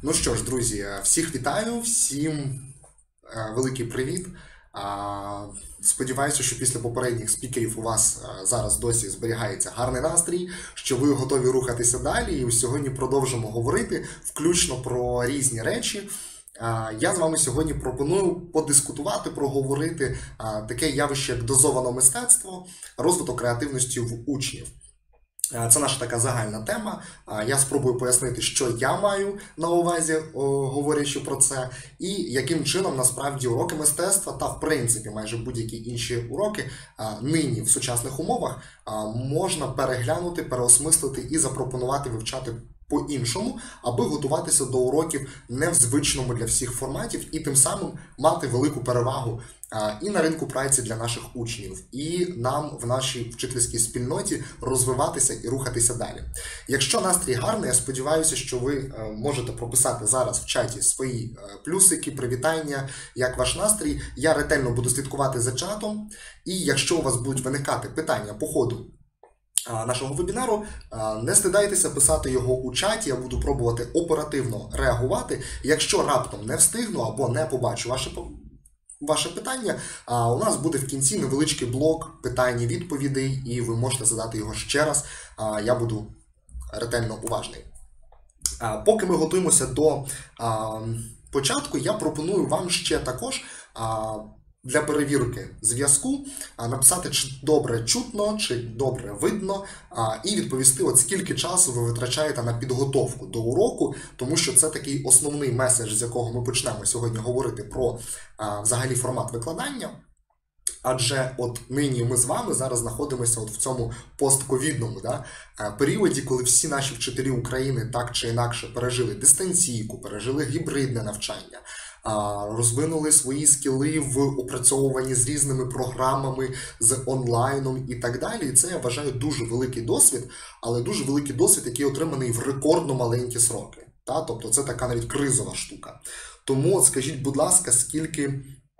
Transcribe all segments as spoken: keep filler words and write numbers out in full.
Ну що ж, друзі, всіх вітаю, всім великий привіт. Сподіваюся, що після попередніх спікерів у вас зараз досі зберігається гарний настрій, що ви готові рухатися далі. І сьогодні продовжимо говорити включно про різні речі. Я з вами сьогодні пропоную подискутувати, проговорити таке явище, як дозоване мистецтво, розвиток креативності в учнів. Це наша така загальна тема. Я спробую пояснити, що я маю на увазі, говорячи про це, і яким чином насправді уроки мистецтва та, в принципі, майже будь-які інші уроки нині в сучасних умовах можна переглянути, переосмислити і запропонувати вивчати по-іншому, аби готуватися до уроків не в звичному для всіх форматів і тим самим мати велику перевагу і на ринку праці для наших учнів, і нам в нашій вчительській спільноті розвиватися і рухатися далі. Якщо настрій гарний, я сподіваюся, що ви можете прописати зараз в чаті свої плюсики, привітання, як ваш настрій. Я ретельно буду слідкувати за чатом, і якщо у вас будуть виникати питання по ходу нашого вебінару, не стидайтеся писати його у чаті, я буду пробувати оперативно реагувати. Якщо раптом не встигну або не побачу ваше Ваше питання, а у нас буде в кінці невеличкий блок питань і відповідей, і ви можете задати його ще раз, я буду ретельно уважний. Поки ми готуємося до початку, я пропоную вам ще також для перевірки зв'язку написати, чи добре чутно, чи добре видно, і відповісти, от скільки часу ви витрачаєте на підготовку до уроку, тому що це такий основний меседж, з якого ми почнемо сьогодні говорити про взагалі формат викладання. Адже от нині ми з вами зараз знаходимося от в цьому постковідному да, періоді, коли всі наші вчителі України так чи інакше пережили дистанційку, пережили гібридне навчання, розвинули свої скіли в опрацьовуванні з різними програмами, з онлайном і так далі. І це, я вважаю, дуже великий досвід, але дуже великий досвід, який отриманий в рекордно маленькі сроки. Та? Тобто це така навіть кризова штука. Тому скажіть, будь ласка, скільки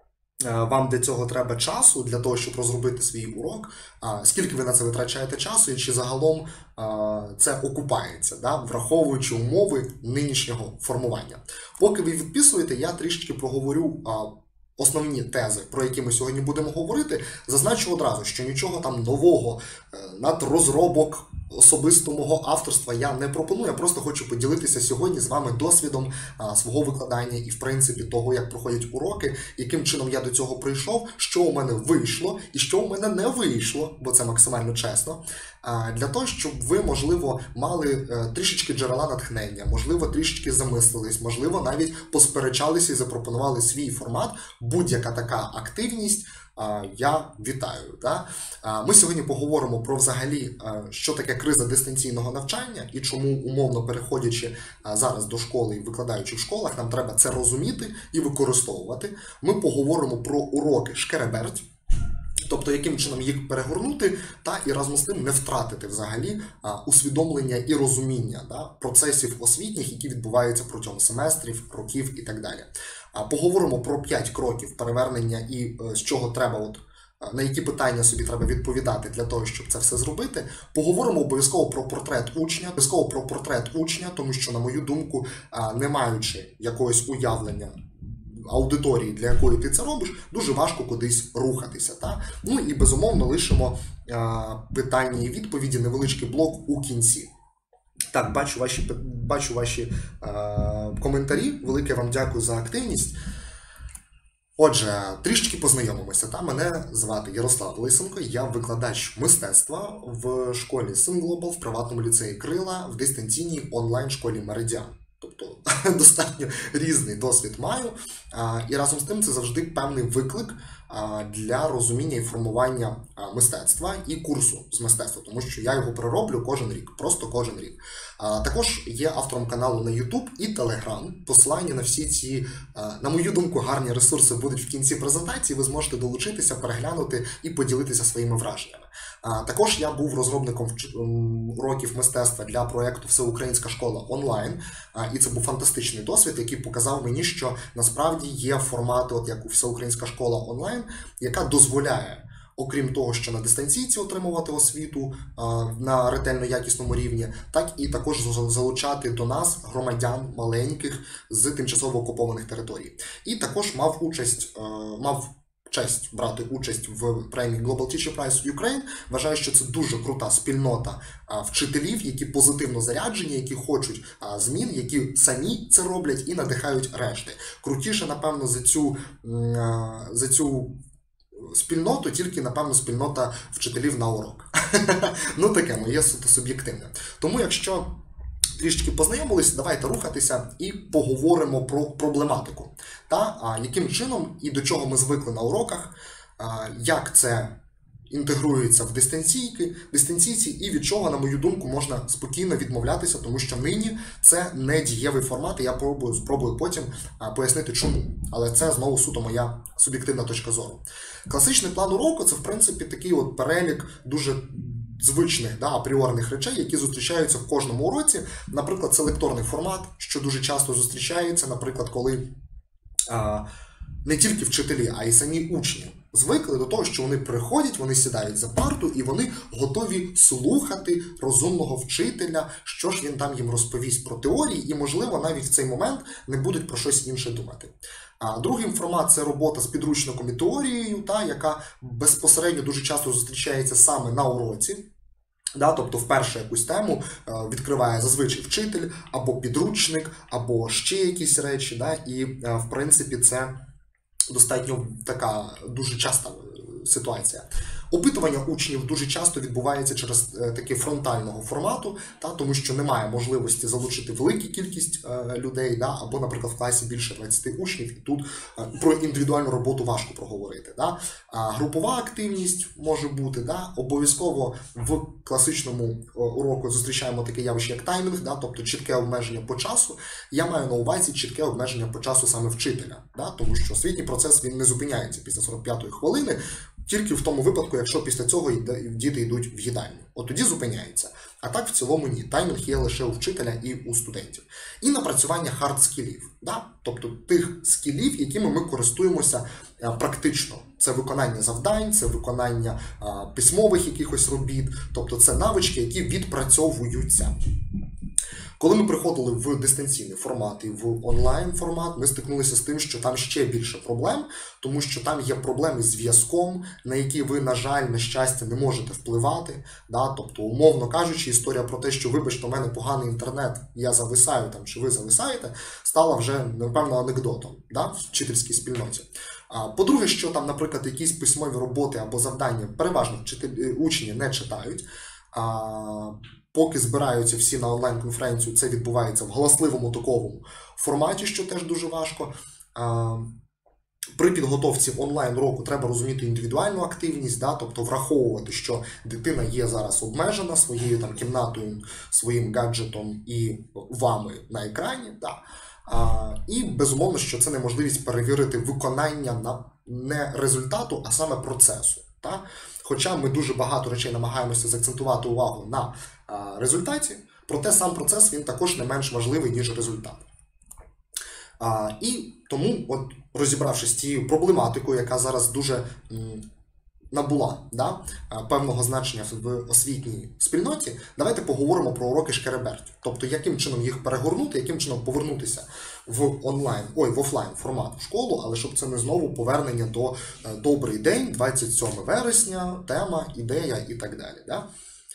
вам для цього треба часу, для того, щоб розробити свій урок, скільки ви на це витрачаєте часу, і чи загалом це окупається, да, враховуючи умови нинішнього формування. Поки ви відписуєте, я трішечки проговорю основні тези, про які ми сьогодні будемо говорити. Зазначу одразу, що нічого там нового, надрозробок особисто мого авторства я не пропоную, я просто хочу поділитися сьогодні з вами досвідом а, свого викладання і, в принципі, того, як проходять уроки, яким чином я до цього прийшов, що у мене вийшло і що у мене не вийшло, бо це максимально чесно, а, для того, щоб ви, можливо, мали а, трішечки джерела натхнення, можливо, трішечки замислились, можливо, навіть посперечалися і запропонували свій формат. Будь-яка така активність я вітаю. Да? Ми сьогодні поговоримо про взагалі, що таке криза дистанційного навчання і чому, умовно переходячи зараз до школи і викладаючи в школах, нам треба це розуміти і використовувати. Ми поговоримо про уроки шкереберть, тобто яким чином їх перегорнути та і разом з тим не втратити взагалі усвідомлення і розуміння да, процесів освітніх, які відбуваються протягом семестрів, років і так далі. Поговоримо про п'ять кроків перевернення і з чого треба, от, на які питання собі треба відповідати для того, щоб це все зробити. Поговоримо обов'язково про портрет учня, обов'язково про портрет учня, тому що, на мою думку, не маючи якогось уявлення аудиторії, для якої ти це робиш, дуже важко кудись рухатися. Та? Ну і, безумовно, лишимо питання і відповіді, невеличкий блок у кінці. Так, бачу ваші, бачу ваші е, коментарі. Велике вам дякую за активність. Отже, трішки познайомимося. Та? Мене звати Ярослав Лисенко, я викладач мистецтва в школі SimGlobal, в приватному ліцеї Крила, в дистанційній онлайн-школі Меридіан. Тобто достатньо різний досвід маю. І разом з тим це завжди певний виклик для розуміння і формування мистецтва і курсу з мистецтва, тому що я його перероблю кожен рік, просто кожен рік. Також є автором каналу на YouTube і Telegram. Посилання на всі ці, на мою думку, гарні ресурси будуть в кінці презентації, ви зможете долучитися, переглянути і поділитися своїми враженнями. Також я був розробником уроків мистецтва для проєкту «Всеукраїнська школа онлайн», і це був фантастичний досвід, який показав мені, що насправді є формати, от як у «Всеукраїнська школа онлайн», яка дозволяє окрім того, що на дистанційці отримувати освіту на ретельно якісному рівні, так і також залучати до нас громадян маленьких з тимчасово окупованих територій. І також мав участь, мав честь брати участь в премії Global Teacher Prize Ukraine. Вважаю, що це дуже крута спільнота вчителів, які позитивно заряджені, які хочуть змін, які самі це роблять і надихають решти. Крутіше, напевно, за цю, за цю спільноту, тільки, напевно, спільнота вчителів на урок. Ну, таке моє суто суб'єктивне. Тому, якщо трішки познайомились, давайте рухатися і поговоримо про проблематику. Та, а, яким чином і до чого ми звикли на уроках, а, як це інтегрується в дистанційки, дистанційці і від чого, на мою думку, можна спокійно відмовлятися, тому що нині це не дієвий формат, і я пробую, спробую потім а, пояснити чому. Але це знову суто моя суб'єктивна точка зору. Класичний план уроку – це, в принципі, такий от перелік дуже звичних, да, апріорних речей, які зустрічаються в кожному уроці. Наприклад, це лекторний формат, що дуже часто зустрічається, наприклад, коли а, не тільки вчителі, а й самі учні звикли до того, що вони приходять, вони сідають за парту і вони готові слухати розумного вчителя, що ж він там їм розповість про теорії, і, можливо, навіть в цей момент не будуть про щось інше думати. А другий формат – це робота з підручником і теорією, та, яка безпосередньо дуже часто зустрічається саме на уроці. Да, тобто вперше якусь тему е, відкриває зазвичай вчитель, або підручник, або ще якісь речі. Да, і, е, в принципі, це достатньо така дуже часта ситуація. Опитування учнів дуже часто відбувається через е, таки фронтального формату, та, тому що немає можливості залучити велику кількість е, людей, да, або, наприклад, в класі більше двадцяти учнів, і тут е, про індивідуальну роботу важко проговорити. Да. А групова активність може бути, да, обов'язково в класичному е, уроку зустрічаємо таке явище, як таймінг, да, тобто чітке обмеження по часу. Я маю на увазі чітке обмеження по часу саме вчителя, да, тому що освітній процес він не зупиняється після сорок п'ятої хвилини, тільки в тому випадку, якщо після цього діти йдуть в їдальню. От тоді зупиняється. А так в цілому ні. Таймінг є лише у вчителя і у студентів. І напрацювання хард-скілів. Да? Тобто тих скілів, якими ми користуємося практично. Це виконання завдань, це виконання а, письмових якихось робіт. Тобто це навички, які відпрацьовуються. Коли ми приходили в дистанційний формат і в онлайн-формат, ми стикнулися з тим, що там ще більше проблем, тому що там є проблеми з зв'язком, на які ви, на жаль, на щастя, не можете впливати. Да? Тобто, умовно кажучи, історія про те, що, вибачте, у мене поганий інтернет, я зависаю там, чи ви зависаєте, стала вже, напевно, анекдотом, да? В вчительській спільноті. По-друге, що там, наприклад, якісь письмові роботи або завдання переважно вчителі, учні не читають. Поки збираються всі на онлайн-конференцію, це відбувається в галасливому таковому форматі, що теж дуже важко. При підготовці онлайн-уроку треба розуміти індивідуальну активність, да, тобто враховувати, що дитина є зараз обмежена своєю там кімнатою, своїм гаджетом і вами на екрані. Да. І, безумовно, що це неможливість перевірити виконання на не результату, а саме процесу. Та? Хоча ми дуже багато речей намагаємося заакцентувати увагу на а, результаті, проте сам процес він також не менш важливий, ніж результат. А, і тому, от, розібравшись з цією проблематикою, яка зараз дуже м, набула да, певного значення в освітній спільноті, давайте поговоримо про уроки Шкереберть. Тобто, яким чином їх перегорнути, яким чином повернутися в онлайн, ой, в офлайн формат в школу, але щоб це не знову повернення до «Добрий день, двадцять сьоме вересня, тема, ідея» і так далі. Да?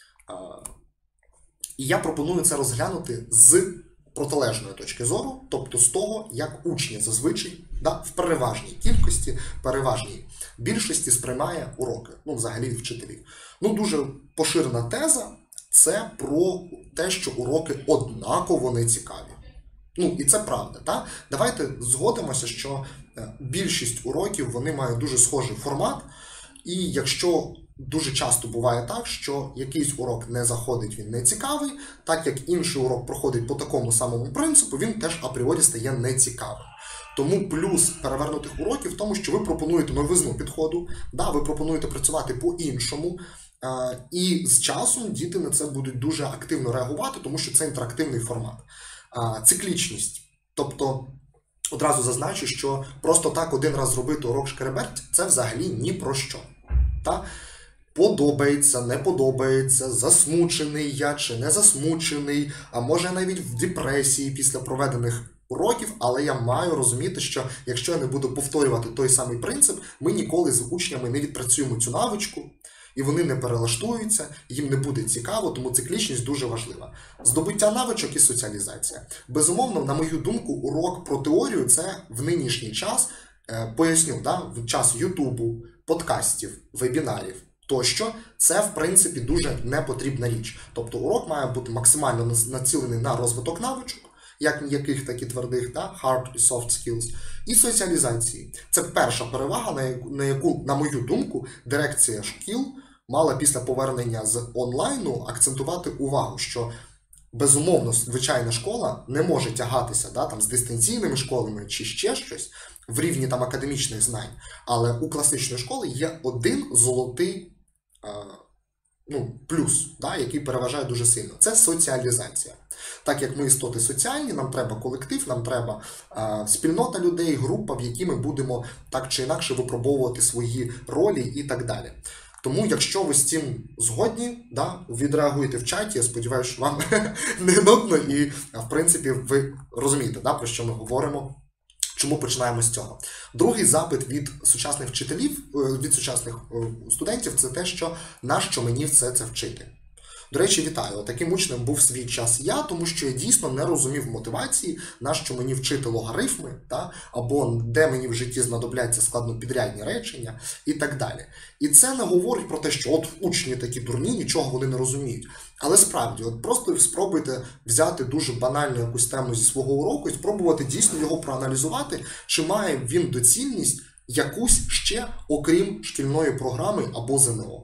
І я пропоную це розглянути з протилежної точки зору, тобто з того, як учні зазвичай, да, в переважній кількості, переважній більшості сприймає уроки, ну, взагалі вчителів. Ну, дуже поширена теза – це про те, що уроки однаково не цікаві. Ну, і це правда, так? Давайте згодимося, що більшість уроків, вони мають дуже схожий формат, і якщо дуже часто буває так, що якийсь урок не заходить, він не цікавий, так як інший урок проходить по такому самому принципу, він теж апріорі стає нецікавим. Тому плюс перевернутих уроків в тому, що ви пропонуєте новизну підходу, да, ви пропонуєте працювати по-іншому, і з часом діти на це будуть дуже активно реагувати, тому що це інтерактивний формат. Циклічність. Тобто, одразу зазначу, що просто так один раз зробити урок Шкереберть – це взагалі ні про що. Та? Подобається, не подобається, засмучений я чи не засмучений, а може навіть в депресії після проведених уроків, але я маю розуміти, що якщо я не буду повторювати той самий принцип, ми ніколи з учнями не відпрацюємо цю навичку, і вони не перелаштуються, їм не буде цікаво, тому циклічність дуже важлива. Здобуття навичок і соціалізація. Безумовно, на мою думку, урок про теорію – це в нинішній час, е, поясню, да, в час Ютубу, подкастів, вебінарів тощо, це, в принципі, дуже непотрібна річ. Тобто урок має бути максимально націлений на розвиток навичок, як м'яких, так і твердих, да? Hard і soft skills, і соціалізації. Це перша перевага, на яку, на яку, на мою думку, дирекція шкіл мала після повернення з онлайну акцентувати увагу, що безумовно звичайна школа не може тягатися да, там, з дистанційними школами чи ще щось в рівні там, академічних знань, але у класичної школи є один золотий е, ну, плюс, да, який переважає дуже сильно. Це соціалізація. Так як ми істоти соціальні, нам треба колектив, нам треба е, спільнота людей, група, в якій ми будемо так чи інакше випробовувати свої ролі і так далі. Тому, якщо ви з цим згодні, да, відреагуєте в чаті, я сподіваюся, що вам не нудно і, в принципі, ви розумієте, да, про що ми говоримо, чому починаємо з цього. Другий запит від сучасних вчителів, від сучасних студентів – це те, що нащо мені все це вчити. До речі, вітаю. Таким учнем був свій час я, тому що я дійсно не розумів мотивації, нащо мені вчити логарифми, та, або де мені в житті знадобляться складнопідрядні речення і так далі. І це не говорить про те, що от учні такі дурні, нічого вони не розуміють. Але справді, от просто спробуйте взяти дуже банальну якусь тему зі свого уроку і спробувати дійсно його проаналізувати, чи має він доцільність якусь ще, окрім шкільної програми або ЗНО.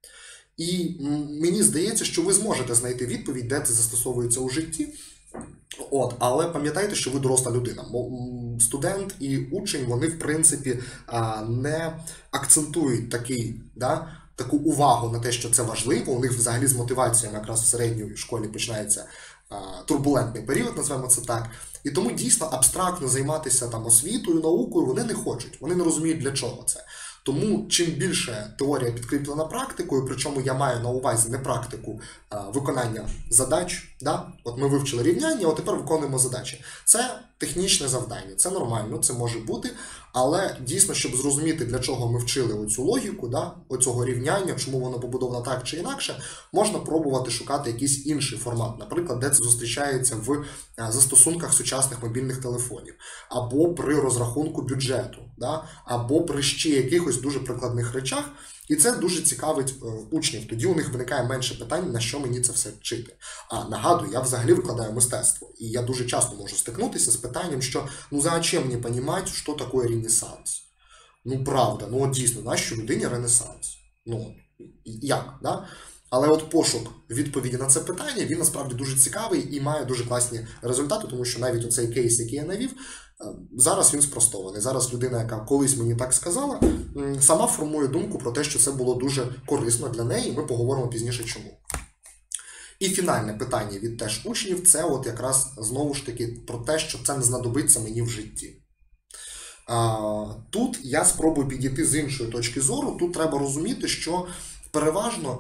І мені здається, що ви зможете знайти відповідь, де це застосовується у житті. От, але пам'ятайте, що ви доросла людина. Студент і учень, вони, в принципі, не акцентують такий, да, таку увагу на те, що це важливо. У них взагалі з мотивацією якраз в середній школі починається турбулентний період, назвемо це так. І тому дійсно абстрактно займатися там освітою, наукою вони не хочуть. Вони не розуміють, для чого це. Тому чим більше теорія підкріплена практикою, причому я маю на увазі не практику а виконання задач. Да? От ми вивчили рівняння, от тепер виконуємо задачі. Це технічне завдання, це нормально, це може бути, але дійсно, щоб зрозуміти, для чого ми вчили оцю логіку, да? Оцього рівняння, чому воно побудовано так чи інакше, можна пробувати шукати якийсь інший формат, наприклад, де це зустрічається в застосунках сучасних мобільних телефонів, або при розрахунку бюджету, да? Або при ще якихось дуже прикладних речах. І це дуже цікавить е, учнів. Тоді у них виникає менше питань, на що мені це все вчити. А нагадую, я взагалі викладаю мистецтво. І я дуже часто можу стикнутися з питанням, що ну зачем мені розуміти, що таке Ренесанс? Ну правда, ну от дійсно, нащо людині Ренесанс? Ну, як, да? Але от пошук відповіді на це питання, він насправді дуже цікавий і має дуже класні результати, тому що навіть оцей кейс, який я навів, зараз він спростований. Зараз людина, яка колись мені так сказала, сама формує думку про те, що це було дуже корисно для неї, і ми поговоримо пізніше чому. І фінальне питання від теж учнів – це от якраз знову ж таки про те, що це не знадобиться мені в житті. Тут я спробую підійти з іншої точки зору. Тут треба розуміти, що переважно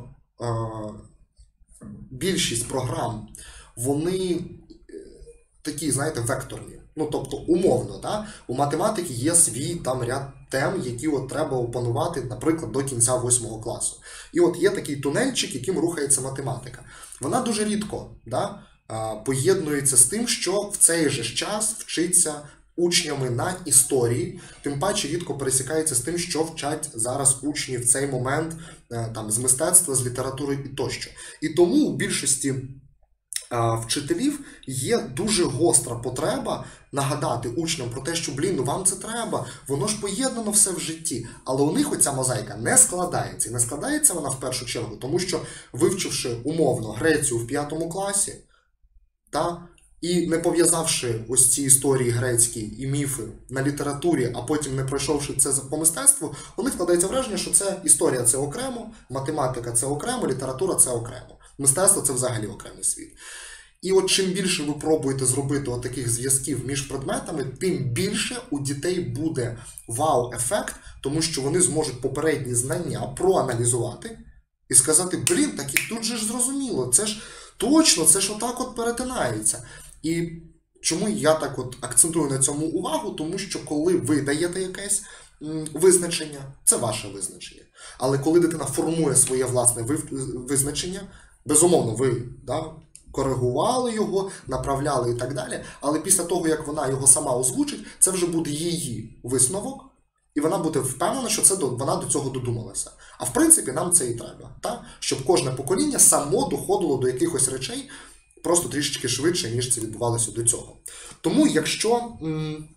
більшість програм, вони такі, знаєте, векторні. Ну, тобто, умовно, да? У математики є свій там ряд тем, які от треба опанувати, наприклад, до кінця восьмого класу. І от є такий тунельчик, яким рухається математика. Вона дуже рідко, да, поєднується з тим, що в цей же час вчиться учнями на історії, тим паче рідко пересікається з тим, що вчать зараз учні в цей момент там, з мистецтва, з літератури і тощо. І тому у більшості вчителів є дуже гостра потреба нагадати учням про те, що, блін, ну вам це треба, воно ж поєднано все в житті. Але у них оця мозаїка не складається. І не складається вона в першу чергу, тому що, вивчивши умовно Грецію в п'ятому класі, та, і не пов'язавши ось ці історії грецькі і міфи на літературі, а потім не пройшовши це по мистецтву, у них складається враження, що це історія – це окремо, математика – це окремо, література – це окремо. Мистецтво – це взагалі окремий світ. І от чим більше ви пробуєте зробити от таких зв'язків між предметами, тим більше у дітей буде вау-ефект, тому що вони зможуть попередні знання проаналізувати і сказати, блін, так і тут же ж зрозуміло, це ж точно, це ж отак от перетинається. І чому я так от акцентую на цьому увагу? Тому що коли ви даєте якесь м, визначення, це ваше визначення. Але коли дитина формує своє власне визначення, безумовно, ви да, коригували його, направляли і так далі, але після того, як вона його сама озвучить, це вже буде її висновок, і вона буде впевнена, що це вона до цього додумалася. А в принципі, нам це і треба, так? Щоб кожне покоління само доходило до якихось речей просто трішечки швидше, ніж це відбувалося до цього. Тому, якщо... М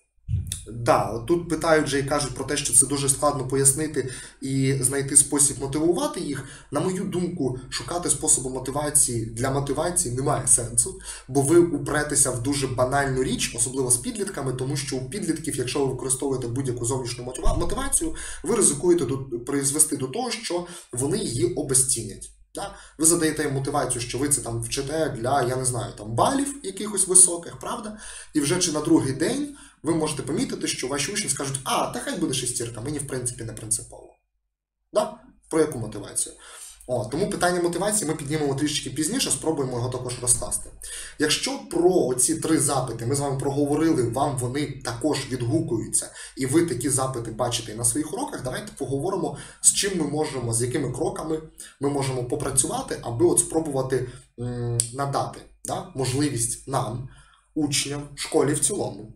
Да, тут питають вже і кажуть про те, що це дуже складно пояснити і знайти спосіб мотивувати їх. На мою думку, шукати способи мотивації для мотивації немає сенсу, бо ви упретеся в дуже банальну річ, особливо з підлітками, тому що у підлітків, якщо ви використовуєте будь-яку зовнішню мотивацію, ви ризикуєте призвести до того, що вони її обезцінять. Да? Ви задаєте їм мотивацію, що ви це там вчите для, я не знаю, там балів якихось високих, правда? І вже чи на другий день ви можете помітити, що ваші учні скажуть, а, та хай буде шестірка, мені в принципі не принципово. Да? Про яку мотивацію? О, тому питання мотивації ми піднімемо трішки пізніше, спробуємо його також розкласти. Якщо про ці три запити ми з вами проговорили, вам вони також відгукуються, і ви такі запити бачите і на своїх уроках, давайте поговоримо, з чим ми можемо, з якими кроками ми можемо попрацювати, аби от спробувати м, надати да, можливість нам, учням, школі в цілому,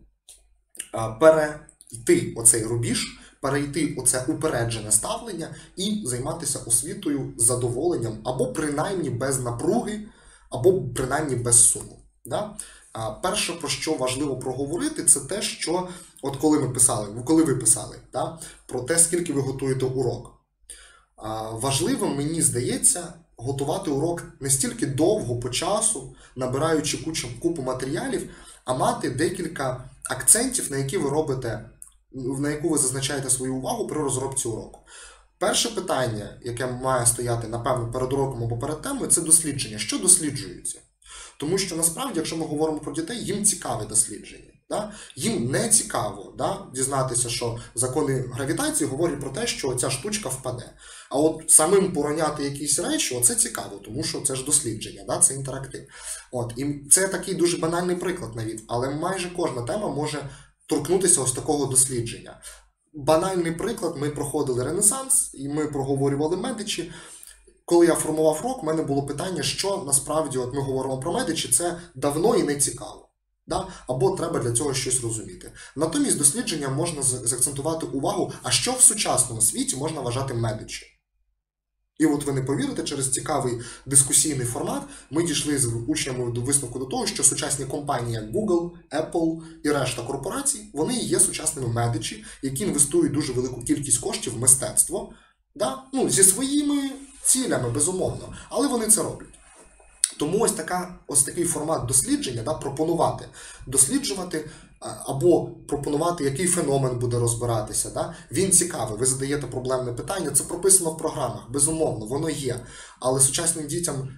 перейти оцей рубіж, перейти оце упереджене ставлення і займатися освітою з задоволенням, або принаймні без напруги, або принаймні без суму. Да? Перше, про що важливо проговорити, це те, що от коли ми писали, коли ви писали, да, про те, скільки ви готуєте урок. Важливо, мені здається, готувати урок не стільки довго по часу, набираючи кучу, купу матеріалів, а мати декілька акцентів, на які ви робите, на яку ви зазначаєте свою увагу при розробці уроку. Перше питання, яке має стояти, напевно, перед уроком або перед темою, це дослідження. Що досліджується? Тому що, насправді, якщо ми говоримо про дітей, їм цікаве дослідження. Да? Їм не цікаво да, дізнатися, що закони гравітації говорять про те, що ця штучка впаде. А от самим пороняти якісь речі, оце цікаво, тому що це ж дослідження, да? Це інтерактив. От, і це такий дуже банальний приклад навіть, але майже кожна тема може торкнутися ось такого дослідження. Банальний приклад, ми проходили Ренесанс, і ми проговорювали Медичі. Коли я формував урок, у мене було питання, що насправді, от ми говоримо про Медичі, це давно і не цікаво. Да? Або треба для цього щось розуміти. Натомість дослідженням можна заакцентувати увагу, а що в сучасному світі можна вважати Медичі. І от ви не повірите, через цікавий дискусійний формат ми дійшли з учнями до висновку до того, що сучасні компанії, як Google, Apple і решта корпорацій, вони є сучасними медичі, які інвестують дуже велику кількість коштів в мистецтво, да? Ну, зі своїми цілями, безумовно, але вони це роблять. Тому ось, така, ось такий формат дослідження, да, пропонувати, досліджувати або пропонувати, який феномен буде розбиратися. Да? Він цікавий, ви задаєте проблемне питання, це прописано в програмах, безумовно, воно є. Але сучасним дітям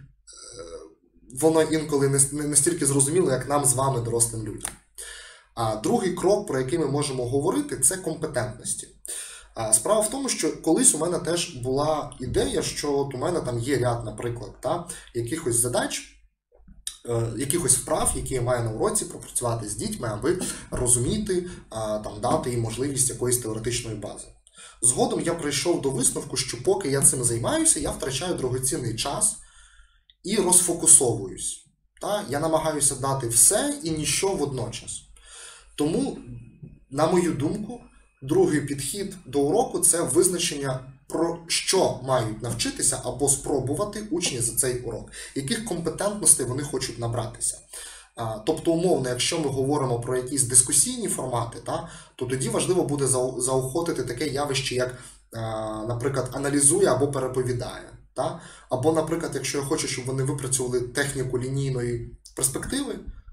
воно інколи не настільки зрозуміло, як нам з вами, дорослим людям. А другий крок, про який ми можемо говорити, це компетентності. Справа в тому, що колись у мене теж була ідея, що от у мене там є ряд, наприклад, та, якихось задач, е, якихось вправ, які я маю на уроці пропрацювати з дітьми, аби розуміти, а, там, дати їм можливість якоїсь теоретичної бази. Згодом я прийшов до висновку, що поки я цим займаюся, я втрачаю дорогоцінний час і розфокусовуюсь. Та? Я намагаюся дати все і ніщо водночас. Тому, на мою думку, другий підхід до уроку – це визначення, про що мають навчитися або спробувати учні за цей урок, яких компетентностей вони хочуть набратися. Тобто, умовно, якщо ми говоримо про якісь дискусійні формати, та, то тоді важливо буде заохотити таке явище, як, наприклад, аналізує або переповідає. Та? Або, наприклад, якщо я хочу, щоб вони випрацювали техніку лінійної перспективи,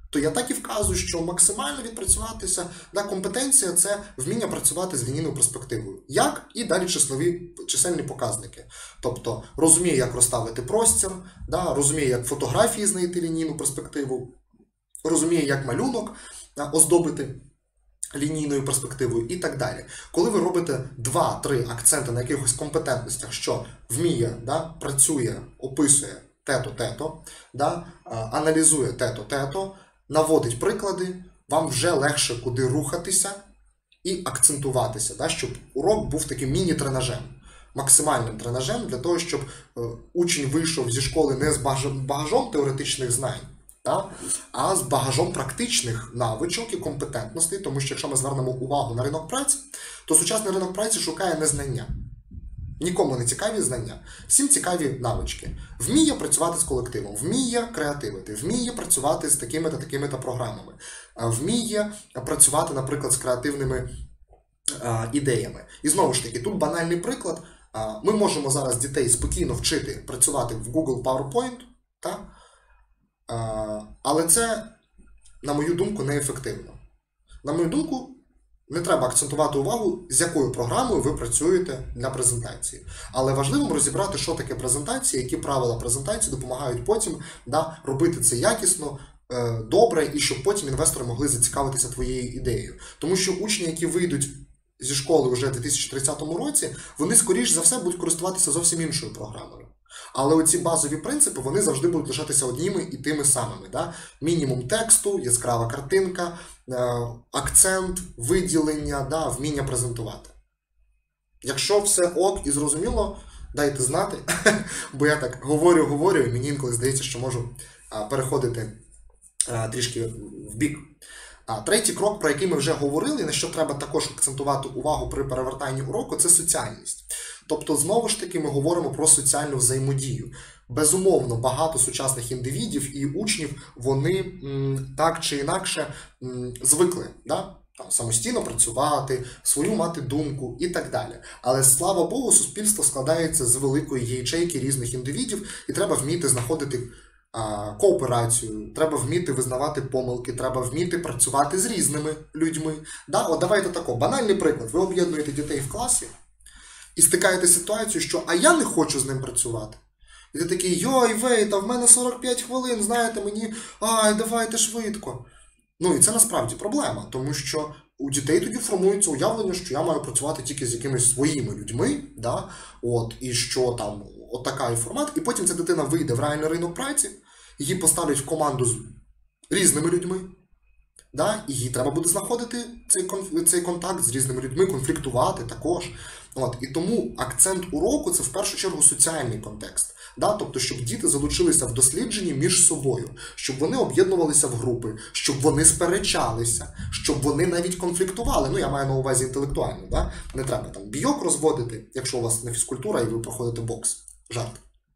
то я так і вказую, що максимально відпрацюватися, да, компетенція – це вміння працювати з лінійною перспективою. Як? І далі числові, чисельні показники. Тобто розуміє, як розставити простір, да, розуміє, як фотографії знайти лінійну перспективу, розуміє, як малюнок да, оздобити лінійною перспективою і так далі. Коли ви робите два-три акценти на якихось компетентностях, що вміє, да, працює, описує тето-тето, да, аналізує тето-тето, наводить приклади, вам вже легше куди рухатися і акцентуватися, да, щоб урок був таким міні-тренажем, максимальним тренажем для того, щоб е, учень вийшов зі школи не з багажом теоретичних знань, да, а з багажом практичних навичок і компетентностей, тому що якщо ми звернемо увагу на ринок праці, то сучасний ринок праці шукає не знання. Нікому не цікаві знання, всім цікаві навички. Вміє працювати з колективом, вміє креативити, вміє працювати з такими-то такими-то програмами, вміє працювати, наприклад, з креативними а, ідеями. І знову ж таки, тут банальний приклад. А, ми можемо зараз дітей спокійно вчити працювати в Google PowerPoint, та? А, але це, на мою думку, неефективно. На мою думку, не треба акцентувати увагу, з якою програмою ви працюєте для презентації. Але важливо розібрати, що таке презентація, які правила презентації допомагають потім да, робити це якісно, е, добре, і щоб потім інвестори могли зацікавитися твоєю ідеєю. Тому що учні, які вийдуть зі школи вже в дві тисячі тридцятому році, вони, скоріш за все, будуть користуватися зовсім іншою програмою. Але оці базові принципи, вони завжди будуть лишатися одніми і тими самими. Да? Мінімум тексту, яскрава картинка, акцент, виділення, да, вміння презентувати. Якщо все ок і зрозуміло, дайте знати, бо я так говорю-говорю, і мені інколи здається, що можу переходити трішки в бік. А третій крок, про який ми вже говорили, на що треба також акцентувати увагу при перевертанні уроку, це соціальність. Тобто, знову ж таки, ми говоримо про соціальну взаємодію. Безумовно, багато сучасних індивідів і учнів, вони м, так чи інакше м, звикли, да? Там, самостійно працювати, свою мати думку і так далі. Але, слава Богу, суспільство складається з великої ячейки різних індивідів, і треба вміти знаходити а, кооперацію, треба вміти визнавати помилки, треба вміти працювати з різними людьми. Да? От давайте тако, банальний приклад. Ви об'єднуєте дітей в класі і стикаєте ситуацію, що «а я не хочу з ним працювати». І ти такий «йой, вей, та в мене сорок п'ять хвилин, знаєте, мені, ай, давайте швидко». Ну і це насправді проблема, тому що у дітей тоді формується уявлення, що я маю працювати тільки з якимись своїми людьми, да? От, і що там от такий формат, і потім ця дитина вийде в реальний ринок праці, її поставлять в команду з різними людьми, да? І їй треба буде знаходити цей, конф... цей контакт з різними людьми, конфліктувати також. От, і тому акцент уроку – це в першу чергу соціальний контекст. Да? Тобто, щоб діти залучилися в дослідженні між собою, щоб вони об'єднувалися в групи, щоб вони сперечалися, щоб вони навіть конфліктували. Ну, я маю на увазі інтелектуально. Да? Не треба там бійок розводити, якщо у вас не фізкультура і ви проходите бокс. Жарт.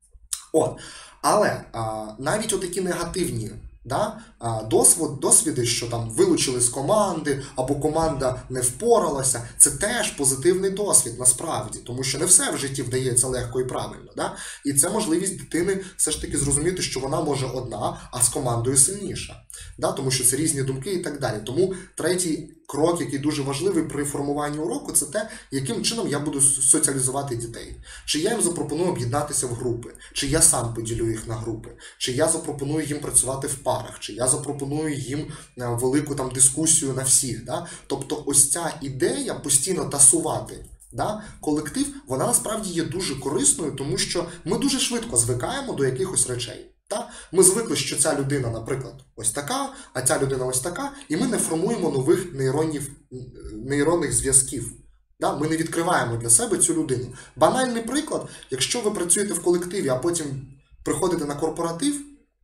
От. Але а, навіть отакі негативні да, досвід, досвіди, що там вилучили з команди, або команда не впоралася, це теж позитивний досвід насправді, тому що не все в житті вдається легко і правильно. Да? І це можливість дитини все ж таки зрозуміти, що вона може одна, а з командою сильніша. Да? Тому що це різні думки і так далі. Тому третій крок, який дуже важливий при формуванні уроку, це те, яким чином я буду соціалізувати дітей. Чи я їм запропоную об'єднатися в групи, чи я сам поділю їх на групи, чи я запропоную їм працювати в парах, чи я запропоную їм велику там дискусію на всіх. Да? Тобто ось ця ідея постійно тасувати да, колектив, вона насправді є дуже корисною, тому що ми дуже швидко звикаємо до якихось речей. Так? Ми звикли, що ця людина, наприклад, ось така, а ця людина ось така, і ми не формуємо нових нейронів, нейронних зв'язків. Так? Ми не відкриваємо для себе цю людину. Банальний приклад, якщо ви працюєте в колективі, а потім приходите на корпоратив,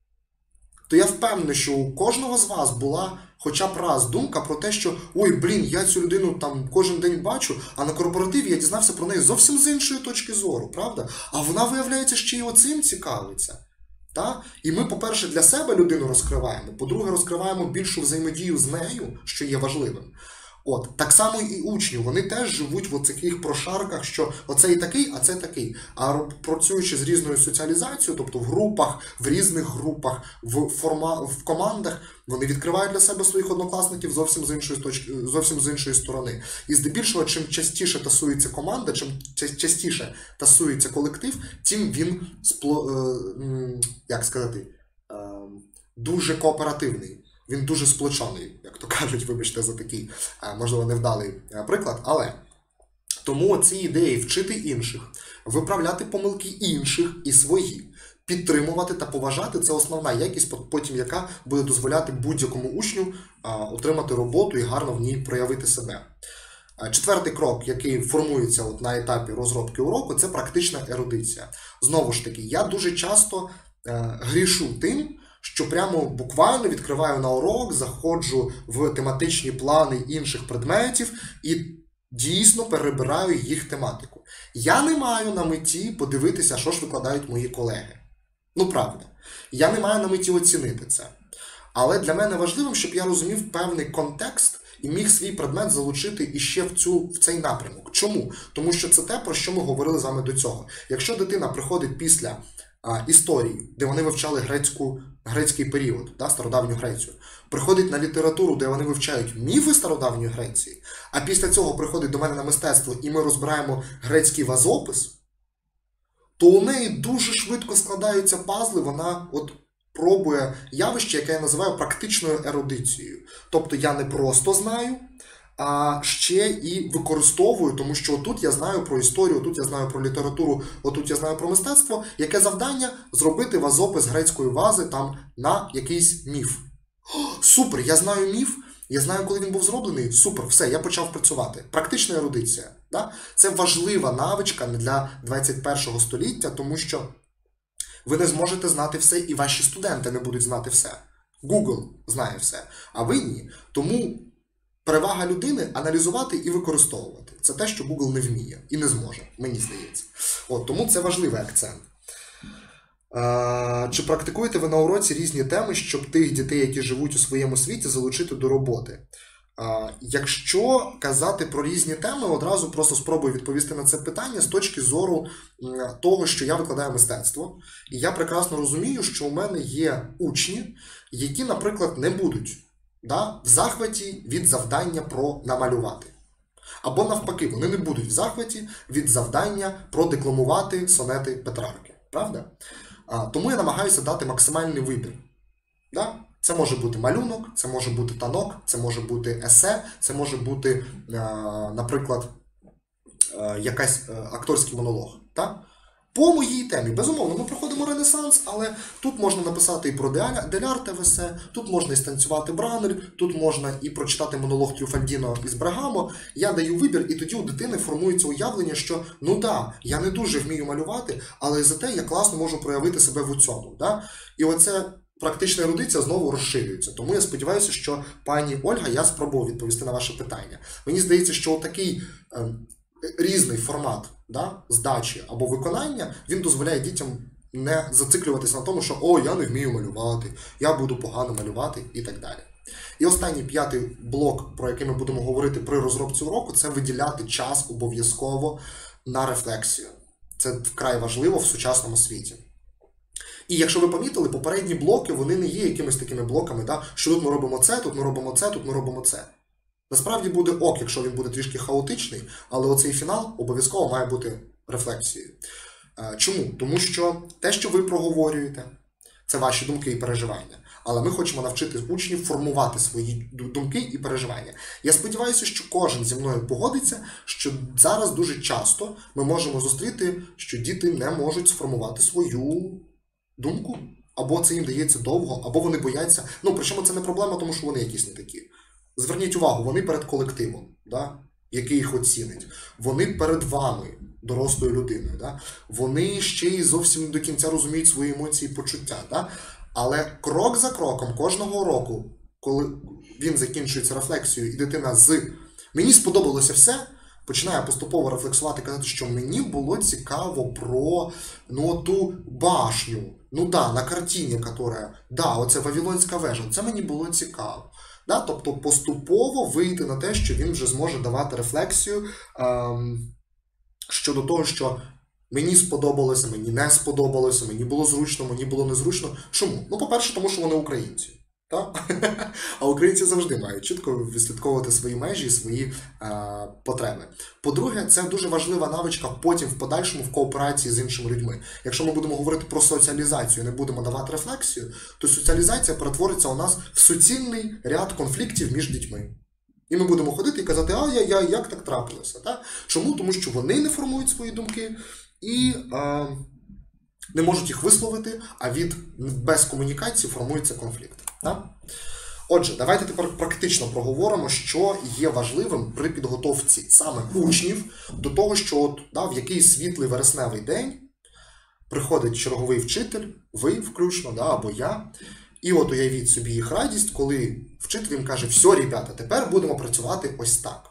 то я впевнений, що у кожного з вас була хоча б раз думка про те, що ой, блін, я цю людину там кожен день бачу, а на корпоративі я дізнався про неї зовсім з іншої точки зору, правда? А вона, виявляється, ще й оцим цікавиться. Так? І ми, по-перше, для себе людину розкриваємо, по-друге, розкриваємо більшу взаємодію з нею, що є важливим. От, так само і учні, вони теж живуть в таких прошарках, що оцей такий, а це такий. А працюючи з різною соціалізацією, тобто в групах, в різних групах, в, форма, в командах, вони відкривають для себе своїх однокласників зовсім з іншої точки, зовсім з іншої сторони. І здебільшого, чим частіше тасується команда, чим частіше тасується колектив, тим він, як сказати, дуже кооперативний. Він дуже сплочений, як то кажуть, вибачте за такий, можливо, невдалий приклад, але тому ці ідеї вчити інших, виправляти помилки інших і свої, підтримувати та поважати – це основна якість, потім яка буде дозволяти будь-якому учню отримати роботу і гарно в ній проявити себе. Четвертий крок, який формується от на етапі розробки уроку, це практична ерудиція. Знову ж таки, я дуже часто грішу тим, що прямо буквально відкриваю на урок, заходжу в тематичні плани інших предметів і дійсно перебираю їх тематику. Я не маю на меті подивитися, що ж викладають мої колеги. Ну, правда. Я не маю на меті оцінити це. Але для мене важливим, щоб я розумів певний контекст і міг свій предмет залучити іще в, цю, в цей напрямок. Чому? Тому що це те, про що ми говорили з вами до цього. Якщо дитина приходить після а, історії, де вони вивчали грецьку, грецький період, да, стародавню Грецію, приходить на літературу, де вони вивчають міфи стародавньої Греції, а після цього приходить до мене на мистецтво і ми розбираємо грецький вазопис, то у неї дуже швидко складаються пазли, вона от пробує явище, яке я називаю практичною ерудицією. Тобто я не просто знаю, а ще і використовую, тому що отут я знаю про історію, отут я знаю про літературу, отут я знаю про мистецтво. Яке завдання? Зробити вазопис грецької вази там на якийсь міф. О, супер, я знаю міф, я знаю, коли він був зроблений, супер, все, я почав працювати. Практична ерудиція. Да? Це важлива навичка для двадцять першого століття, тому що ви не зможете знати все, і ваші студенти не будуть знати все. Google знає все, а ви ні. Тому перевага людини – аналізувати і використовувати. Це те, що Google не вміє і не зможе, мені здається. От, тому це важливий акцент. А, чи практикуєте ви на уроці різні теми, щоб тих дітей, які живуть у своєму світі, залучити до роботи? А, якщо казати про різні теми, одразу просто спробую відповісти на це питання з точки зору того, що я викладаю мистецтво. І я прекрасно розумію, що у мене є учні, які, наприклад, не будуть да, в захваті від завдання про намалювати. Або навпаки, вони не будуть в захваті від завдання продекламувати сонети Петрарки. Правда? А, тому я намагаюся дати максимальний вибір. Да? Це може бути малюнок, це може бути танок, це може бути есе, це може бути, наприклад, якийсь акторський монолог. Так? По моїй темі, безумовно, ми проходимо ренесанс, але тут можна написати і про Дель-Арте в есе, тут можна і станцювати Бранель, тут можна і прочитати монолог Трюфальдіно із Брагамо. Я даю вибір, і тоді у дитини формується уявлення, що, ну да, я не дуже вмію малювати, але зате я класно можу проявити себе в цьому. Да? І оце практична ерудиція знову розширюється. Тому я сподіваюся, що пані Ольга, я спробував відповісти на ваше питання. Мені здається, що такий е, різний формат да, здачі або виконання, він дозволяє дітям не зациклюватися на тому, що «О, я не вмію малювати, я буду погано малювати» і так далі. І останній п'ятий блок, про який ми будемо говорити при розробці уроку, це виділяти час обов'язково на рефлексію. Це вкрай важливо в сучасному світі. І якщо ви помітили, попередні блоки, вони не є якимись такими блоками, да, що тут ми робимо це, тут ми робимо це, тут ми робимо це. Насправді буде ок, якщо він буде трішки хаотичний, але оцей фінал обов'язково має бути рефлексією. Чому? Тому що те, що ви проговорюєте, це ваші думки і переживання. Але ми хочемо навчити учнів формувати свої думки і переживання. Я сподіваюся, що кожен зі мною погодиться, що зараз дуже часто ми можемо зустріти, що діти не можуть сформувати свою думку. Або це їм дається довго, або вони бояться. Ну, причому це не проблема, тому що вони якісь не такі. Зверніть увагу, вони перед колективом, да, який їх оцінить. Вони перед вами, дорослою людиною. Да? Вони ще й зовсім не до кінця розуміють свої емоції і почуття. Да? Але крок за кроком, кожного року, коли він закінчується рефлексією, і дитина з «мені сподобалося все», починає поступово рефлексувати, казати, що мені було цікаво про ну, ту башню, ну да, на картині, яка, да, оце Вавилонська вежа, це мені було цікаво. Да? Тобто поступово вийти на те, що він вже зможе давати рефлексію ем, щодо того, що мені сподобалося, мені не сподобалося, мені було зручно, мені було незручно. Чому? Ну, по-перше, тому що вони українці. Так? А українці завжди мають чітко відслідковувати свої межі і свої е, потреби. По-друге, це дуже важлива навичка потім в подальшому в кооперації з іншими людьми. Якщо ми будемо говорити про соціалізацію, не будемо давати рефлексію, то соціалізація перетвориться у нас в суцільний ряд конфліктів між дітьми. І ми будемо ходити і казати, а я, я, як так трапилося? Так? Чому? Тому що вони не формують свої думки і е, не можуть їх висловити, а від без комунікації формується конфлікт. Так? Отже, давайте тепер практично проговоримо, що є важливим при підготовці саме учнів до того, що от, да, в якийсь світлий вересневий день приходить черговий вчитель, ви включно, да, або я, і от уявіть собі їх радість, коли вчитель їм каже, все, ребята, тепер будемо працювати ось так.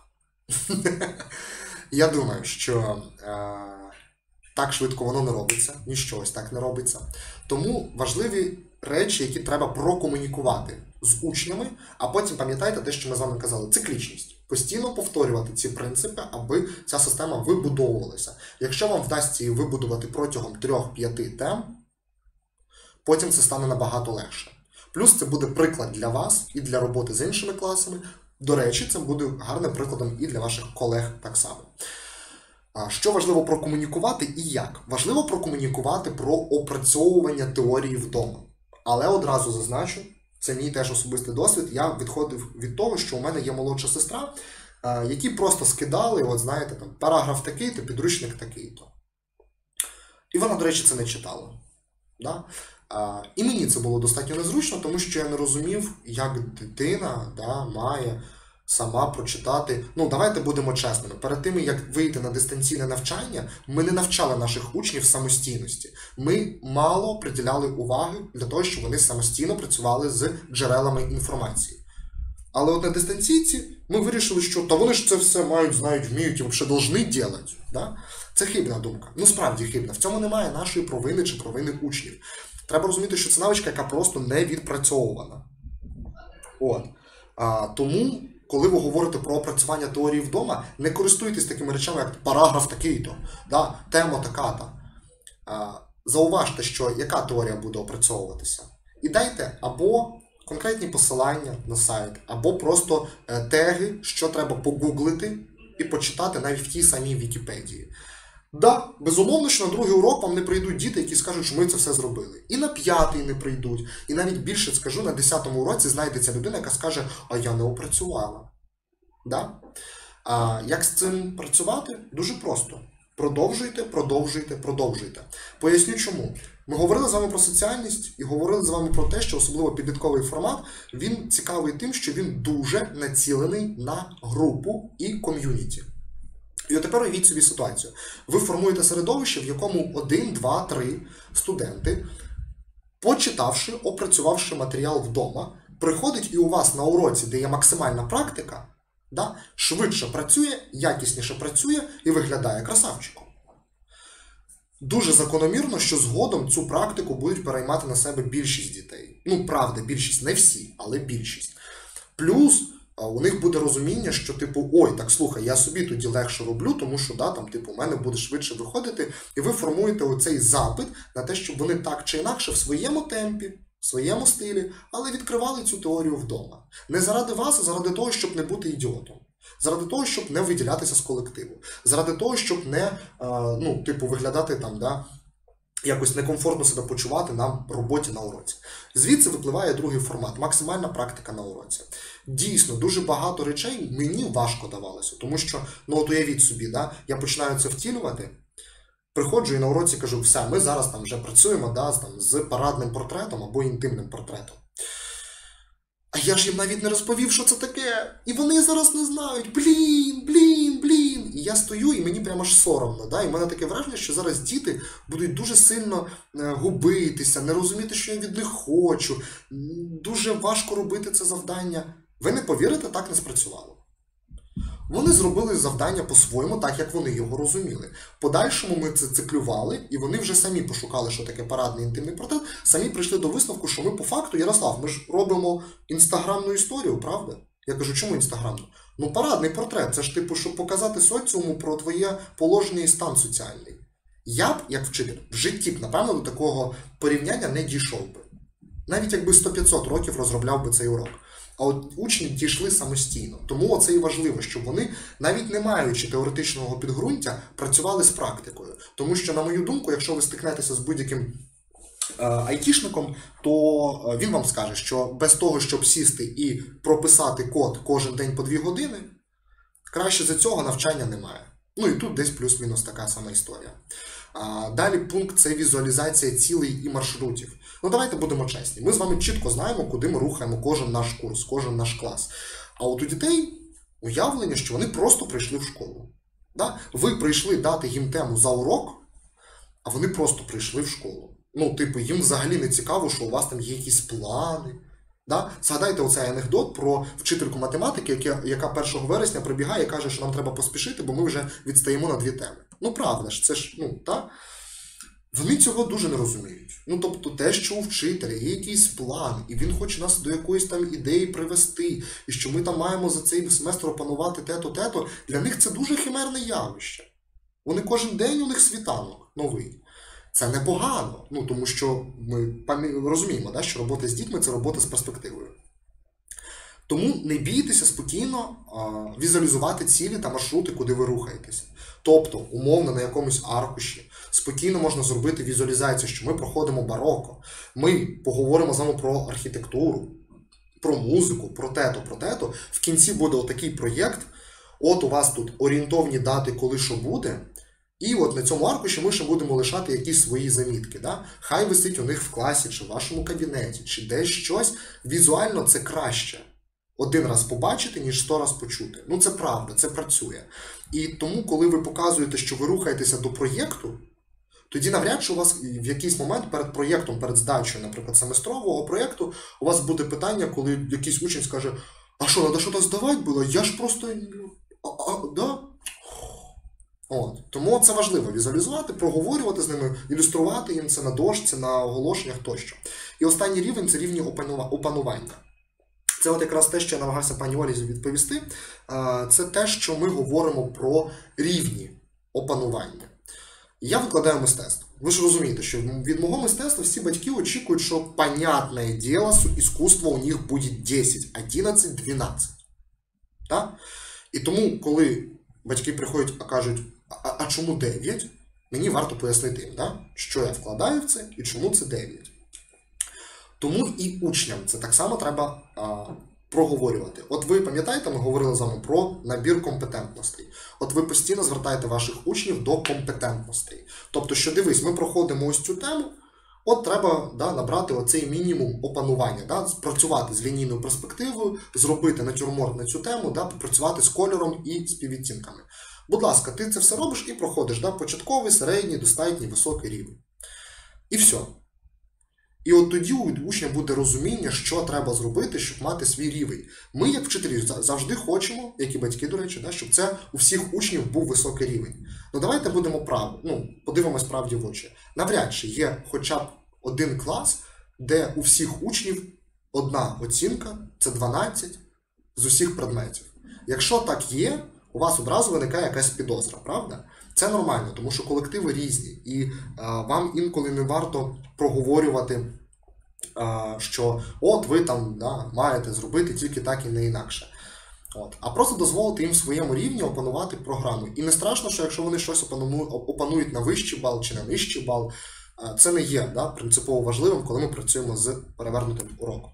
Я думаю, що е, так швидко воно не робиться, ніщо ось так не робиться. Тому важливі речі, які треба прокомунікувати з учнями, а потім пам'ятайте те, що ми з вами казали, циклічність. Постійно повторювати ці принципи, аби ця система вибудовувалася. Якщо вам вдасться її вибудувати протягом трьох-п'яти тем, потім це стане набагато легше. Плюс це буде приклад для вас і для роботи з іншими класами. До речі, це буде гарним прикладом і для ваших колег так само. Що важливо прокомунікувати і як? Важливо прокомунікувати про опрацьовування теорії вдома. Але одразу зазначу, це мій теж особистий досвід, я відходив від того, що у мене є молодша сестра, які просто скидали, от знаєте, там, параграф такий-то, підручник такий-то. І вона, до речі, це не читала. Да? І мені це було достатньо незручно, тому що я не розумів, як дитина, да, має сама прочитати. Ну, давайте будемо чесними. Перед тим, як вийти на дистанційне навчання, ми не навчали наших учнів самостійності. Ми мало приділяли уваги для того, щоб вони самостійно працювали з джерелами інформації. Але от на дистанційці ми вирішили, що та вони ж це все мають, знають, вміють і взагалі повинні робити. Да? Це хибна думка. Ну, справді хибна. В цьому немає нашої провини чи провини учнів. Треба розуміти, що це навичка, яка просто не відпрацьовувана. От. А, тому, коли ви говорите про опрацювання теорії вдома, не користуйтесь такими речами, як параграф такий-то, да? Тема така-то. А, зауважте, що яка теорія буде опрацьовуватися. І дайте або конкретні посилання на сайт, або просто е, теги, що треба погуглити і почитати навіть в тій самій Вікіпедії. Да, безумовно, що на другий урок вам не прийдуть діти, які скажуть, що ми це все зробили. І на п'ятий не прийдуть. І навіть більше скажу, на десятому уроці знайдеться людина, яка скаже, а я не опрацювала. Да? А як з цим працювати? Дуже просто. Продовжуйте, продовжуйте, продовжуйте. Поясню чому. Ми говорили з вами про соціальність і говорили з вами про те, що особливо підлітковий формат, він цікавий тим, що він дуже націлений на групу і ком'юніті. І от тепер уявіть собі ситуацію. Ви формуєте середовище, в якому один, два, три студенти, почитавши, опрацювавши матеріал вдома, приходить і у вас на уроці, де є максимальна практика, да, швидше працює, якісніше працює і виглядає красавчиком. Дуже закономірно, що згодом цю практику будуть переймати на себе більшість дітей. Ну, правда, більшість, не всі, але більшість. Плюс у них буде розуміння, що, типу, ой, так, слухай, я собі тоді легше роблю, тому що, да, там, типу, у мене буде швидше виходити, і ви формуєте оцей запит на те, щоб вони так чи інакше в своєму темпі, в своєму стилі, але відкривали цю теорію вдома. Не заради вас, а заради того, щоб не бути ідіотом. Заради того, щоб не виділятися з колективу. Заради того, щоб не, а, ну, типу, виглядати там, да, якось некомфортно себе почувати на роботі на уроці. Звідси випливає другий формат – максимальна практика на уроці. Дійсно, дуже багато речей мені важко давалося, тому що, ну от уявіть собі, да, я починаю це втілювати, приходжу і на уроці кажу, все, ми зараз там вже працюємо, да, там, з парадним портретом або інтимним портретом. А я ж їм навіть не розповів, що це таке. І вони зараз не знають. Блін, блін, блін. І я стою, і мені прямо аж соромно. Да? І в мене таке враження, що зараз діти будуть дуже сильно е, губитися, не розуміти, що я від них хочу. Дуже важко робити це завдання. Ви не повірите, так не спрацювало. Вони зробили завдання по-своєму, так як вони його розуміли. В подальшому ми це циклювали, і вони вже самі пошукали, що таке парадний інтимний портрет, самі прийшли до висновку, що ми по факту, Ярослав, ми ж робимо інстаграмну історію, правда? Я кажу, чому інстаграмну? Ну, парадний портрет, це ж типу, щоб показати соціуму про твоє положення і стан соціальний. Я б, як вчитель, в житті б, напевно, до такого порівняння не дійшов би. Навіть якби сто-п'ятсот років розробляв би цей урок. А от учні дійшли самостійно. Тому оце і важливо, щоб вони, навіть не маючи теоретичного підґрунтя, працювали з практикою. Тому що, на мою думку, якщо ви стикнетеся з будь-яким е, айтішником, то він вам скаже, що без того, щоб сісти і прописати код кожен день по дві години, краще за цього навчання немає. Ну і тут десь плюс-мінус така сама історія. А, далі пункт – це візуалізація цілей і маршрутів. Ну давайте будемо чесні. Ми з вами чітко знаємо, куди ми рухаємо кожен наш курс, кожен наш клас. А от у дітей уявлення, що вони просто прийшли в школу. Да? Ви прийшли дати їм тему за урок, а вони просто прийшли в школу. Ну, типу, їм взагалі не цікаво, що у вас там є якісь плани. Да? Згадайте оцей анекдот про вчительку математики, яка, яка першого вересня прибігає і каже, що нам треба поспішити, бо ми вже відстаємо на дві теми. Ну, правда ж, це ж, ну, так? Вони цього дуже не розуміють. Ну, тобто те, що у вчителя є якийсь план, і він хоче нас до якоїсь там ідеї привести, і що ми там маємо за цей семестр опанувати те-то, те-то, для них це дуже химерне явище. Вони кожен день, у них світанок новий. Це непогано, ну, тому що ми розуміємо, да, що робота з дітьми – це робота з перспективою. Тому не бійтеся спокійно а, візуалізувати цілі та маршрути, куди ви рухаєтеся. Тобто, умовно, на якомусь аркуші спокійно можна зробити візуалізацію, що ми проходимо бароко, ми поговоримо з вами про архітектуру, про музику, про те-то, про те-то. В кінці буде отакий проєкт, от у вас тут орієнтовні дати, коли що буде, і от на цьому аркуші ми ще будемо лишати якісь свої замітки. Да? Хай висить у них в класі, чи в вашому кабінеті, чи десь щось. Візуально це краще. Один раз побачити, ніж сто раз почути. Ну це правда, це працює. І тому, коли ви показуєте, що ви рухаєтеся до проєкту, тоді навряд чи у вас в якийсь момент перед проєктом, перед здачею, наприклад, семестрового проєкту, у вас буде питання, коли якийсь учень скаже, а що, треба щось здавати було? Я ж просто... А, а, да? От. Тому це важливо візуалізувати, проговорювати з ними, ілюструвати їм це на дошці, на оголошеннях тощо. І останній рівень – це рівні опанування. Це от якраз те, що я намагався пані Олі відповісти. Це те, що ми говоримо про рівні опанування. Я викладаю мистецтво. Ви ж розумієте, що від мого мистецтва всі батьки очікують, що, понятне діло, іскусство у них буде десять, одинадцять, дванадцять. Так? І тому, коли батьки приходять і кажуть, а, а чому дев'ять? Мені варто пояснити їм, да? Що я вкладаю в це і чому це дев'ять. Тому і учням це так само треба а, проговорювати. От ви пам'ятаєте, ми говорили з вами про набір компетентностей. От ви постійно звертаєте ваших учнів до компетентностей. Тобто, що дивись, ми проходимо ось цю тему, от треба да, набрати оцей мінімум опанування, да, працювати з лінійною перспективою, зробити натюрморт на цю тему, да, попрацювати з кольором і співвідтінками. Будь ласка, ти це все робиш і проходиш да, початковий, середній, достатній, високий рівень. І все. І от тоді у учня буде розуміння, що треба зробити, щоб мати свій рівень. Ми, як вчителі, завжди хочемо, як і батьки, до речі, да, щоб це у всіх учнів був високий рівень. Ну давайте будемо правди, ну, подивимось правді в очі. Навряд чи є хоча б один клас, де у всіх учнів одна оцінка, це дванадцять з усіх предметів. Якщо так є, у вас одразу виникає якась підозра, правда? Це нормально, тому що колективи різні, і а, вам інколи не варто проговорювати, а, що от ви там да, маєте зробити тільки так і не інакше. От. А просто дозволити їм в своєму рівні опанувати програму. І не страшно, що якщо вони щось опанують на вищий бал чи на нижчий бал, це не є да, принципово важливим, коли ми працюємо з перевернутим уроком.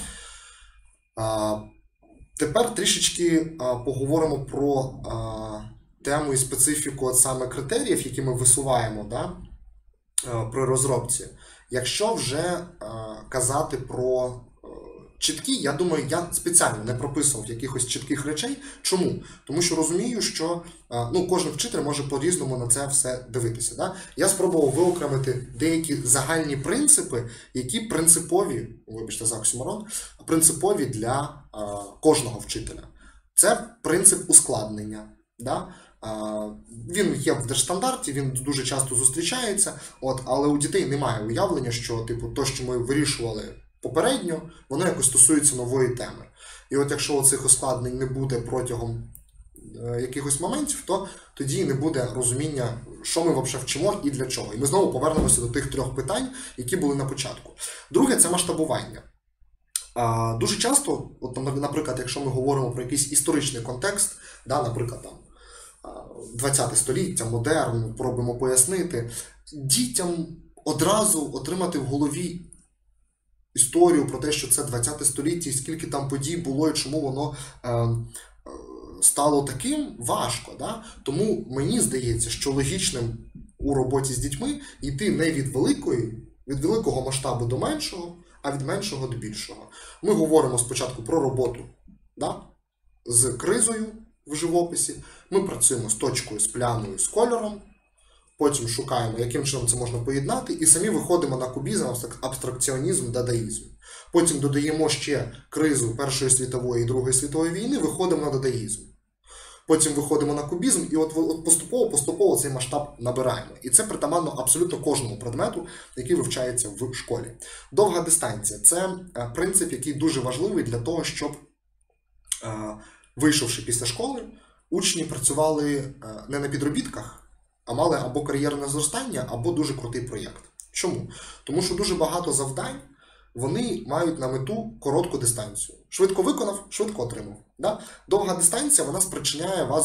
А, тепер трішечки а, поговоримо про а, тему і специфіку от саме критеріїв, які ми висуваємо да, а, при розробці. Якщо вже а, казати про чіткі, я думаю, я спеціально не прописував якихось чітких речей. Чому? Тому що розумію, що ну, кожен вчитель може по-різному на це все дивитися. Да? Я спробував виокремити деякі загальні принципи, які принципові, вибачте за оксюморон, принципові для а, кожного вчителя. Це принцип ускладнення. Да? Він є в держстандарті, він дуже часто зустрічається, от, але у дітей немає уявлення, що типу, то, що ми вирішували попередньо, воно якось стосується нової теми. І от якщо цих ускладнень не буде протягом е, якихось моментів, то тоді не буде розуміння, що ми взагалі вчимо і для чого. І ми знову повернемося до тих трьох питань, які були на початку. Друге – це масштабування. А, дуже часто, от, наприклад, якщо ми говоримо про якийсь історичний контекст, да, наприклад, там, ХХ століття, модерн, пробуємо пояснити, дітям одразу отримати в голові історію про те, що це ХХ століття, і скільки там подій було, і чому воно е, е, стало таким, важко. Да? Тому мені здається, що логічним у роботі з дітьми йти не від великої, від великого масштабу до меншого, а від меншого до більшого. Ми говоримо спочатку про роботу, да? З кризою в живописі, ми працюємо з точкою, з пляною, з кольором, потім шукаємо, яким чином це можна поєднати, і самі виходимо на кубізм, абстракціонізм, дадаїзм. Потім додаємо ще кризу Першої світової і Другої світової війни, виходимо на дадаїзм. Потім виходимо на кубізм, і от, от поступово-поступово цей масштаб набираємо. І це притаманно абсолютно кожному предмету, який вивчається в школі. Довга дистанція – це принцип, який дуже важливий для того, щоб, вийшовши після школи, учні працювали не на підробітках, а мали або кар'єрне зростання, або дуже крутий проєкт. Чому? Тому що дуже багато завдань, вони мають на мету коротку дистанцію. Швидко виконав, швидко отримав. Да? Довга дистанція, вона спричиняє вас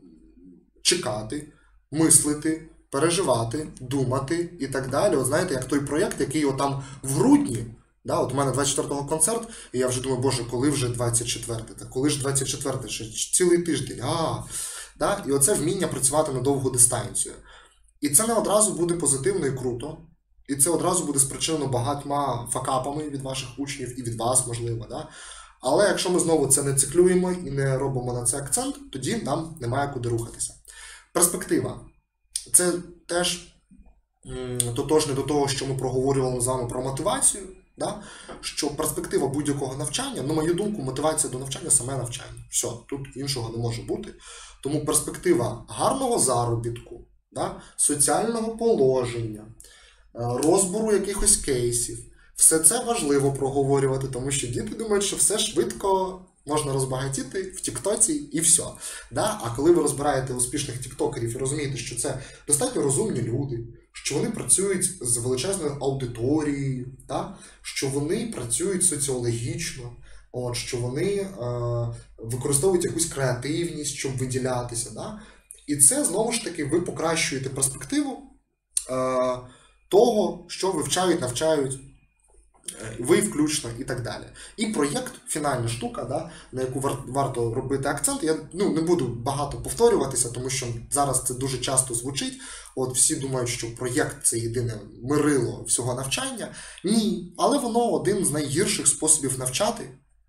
чекати, мислити, переживати, думати і так далі. От знаєте, як той проєкт, який отам в грудні, да, от у мене двадцять четвертого концерт, і я вже думаю, боже, коли вже двадцять четверте? Та коли ж двадцять четверте? Ще цілий тиждень. А, да? І оце вміння працювати на довгу дистанцію. І це не одразу буде позитивно і круто. І це одразу буде спричинено багатьма факапами від ваших учнів і від вас, можливо. Да? Але якщо ми знову це не циклюємо і не робимо на це акцент, тоді нам немає куди рухатися. Перспектива. Це теж тотожне до того, що ми проговорювали з вами про мотивацію. Да? Що перспектива будь-якого навчання, на мою думку, мотивація до навчання – саме навчання. Все, тут іншого не може бути. Тому перспектива гарного заробітку, да? Соціального положення, розбору якихось кейсів. Все це важливо проговорювати, тому що діти думають, що все швидко можна розбагатіти в тіктоці і все. Да? А коли ви розбираєте успішних тіктокерів і розумієте, що це достатньо розумні люди, що вони працюють з величезною аудиторією, да? Що вони працюють соціологічно, от, що вони е, використовують якусь креативність, щоб виділятися. Да? І це, знову ж таки, ви покращуєте перспективу е, того, що вивчають, навчають, ви включно і так далі. І проєкт, фінальна штука, да, на яку вар, варто робити акцент. Я ну, не буду багато повторюватися, тому що зараз це дуже часто звучить. От всі думають, що проєкт – це єдине мирило всього навчання. Ні, але воно один з найгірших способів навчати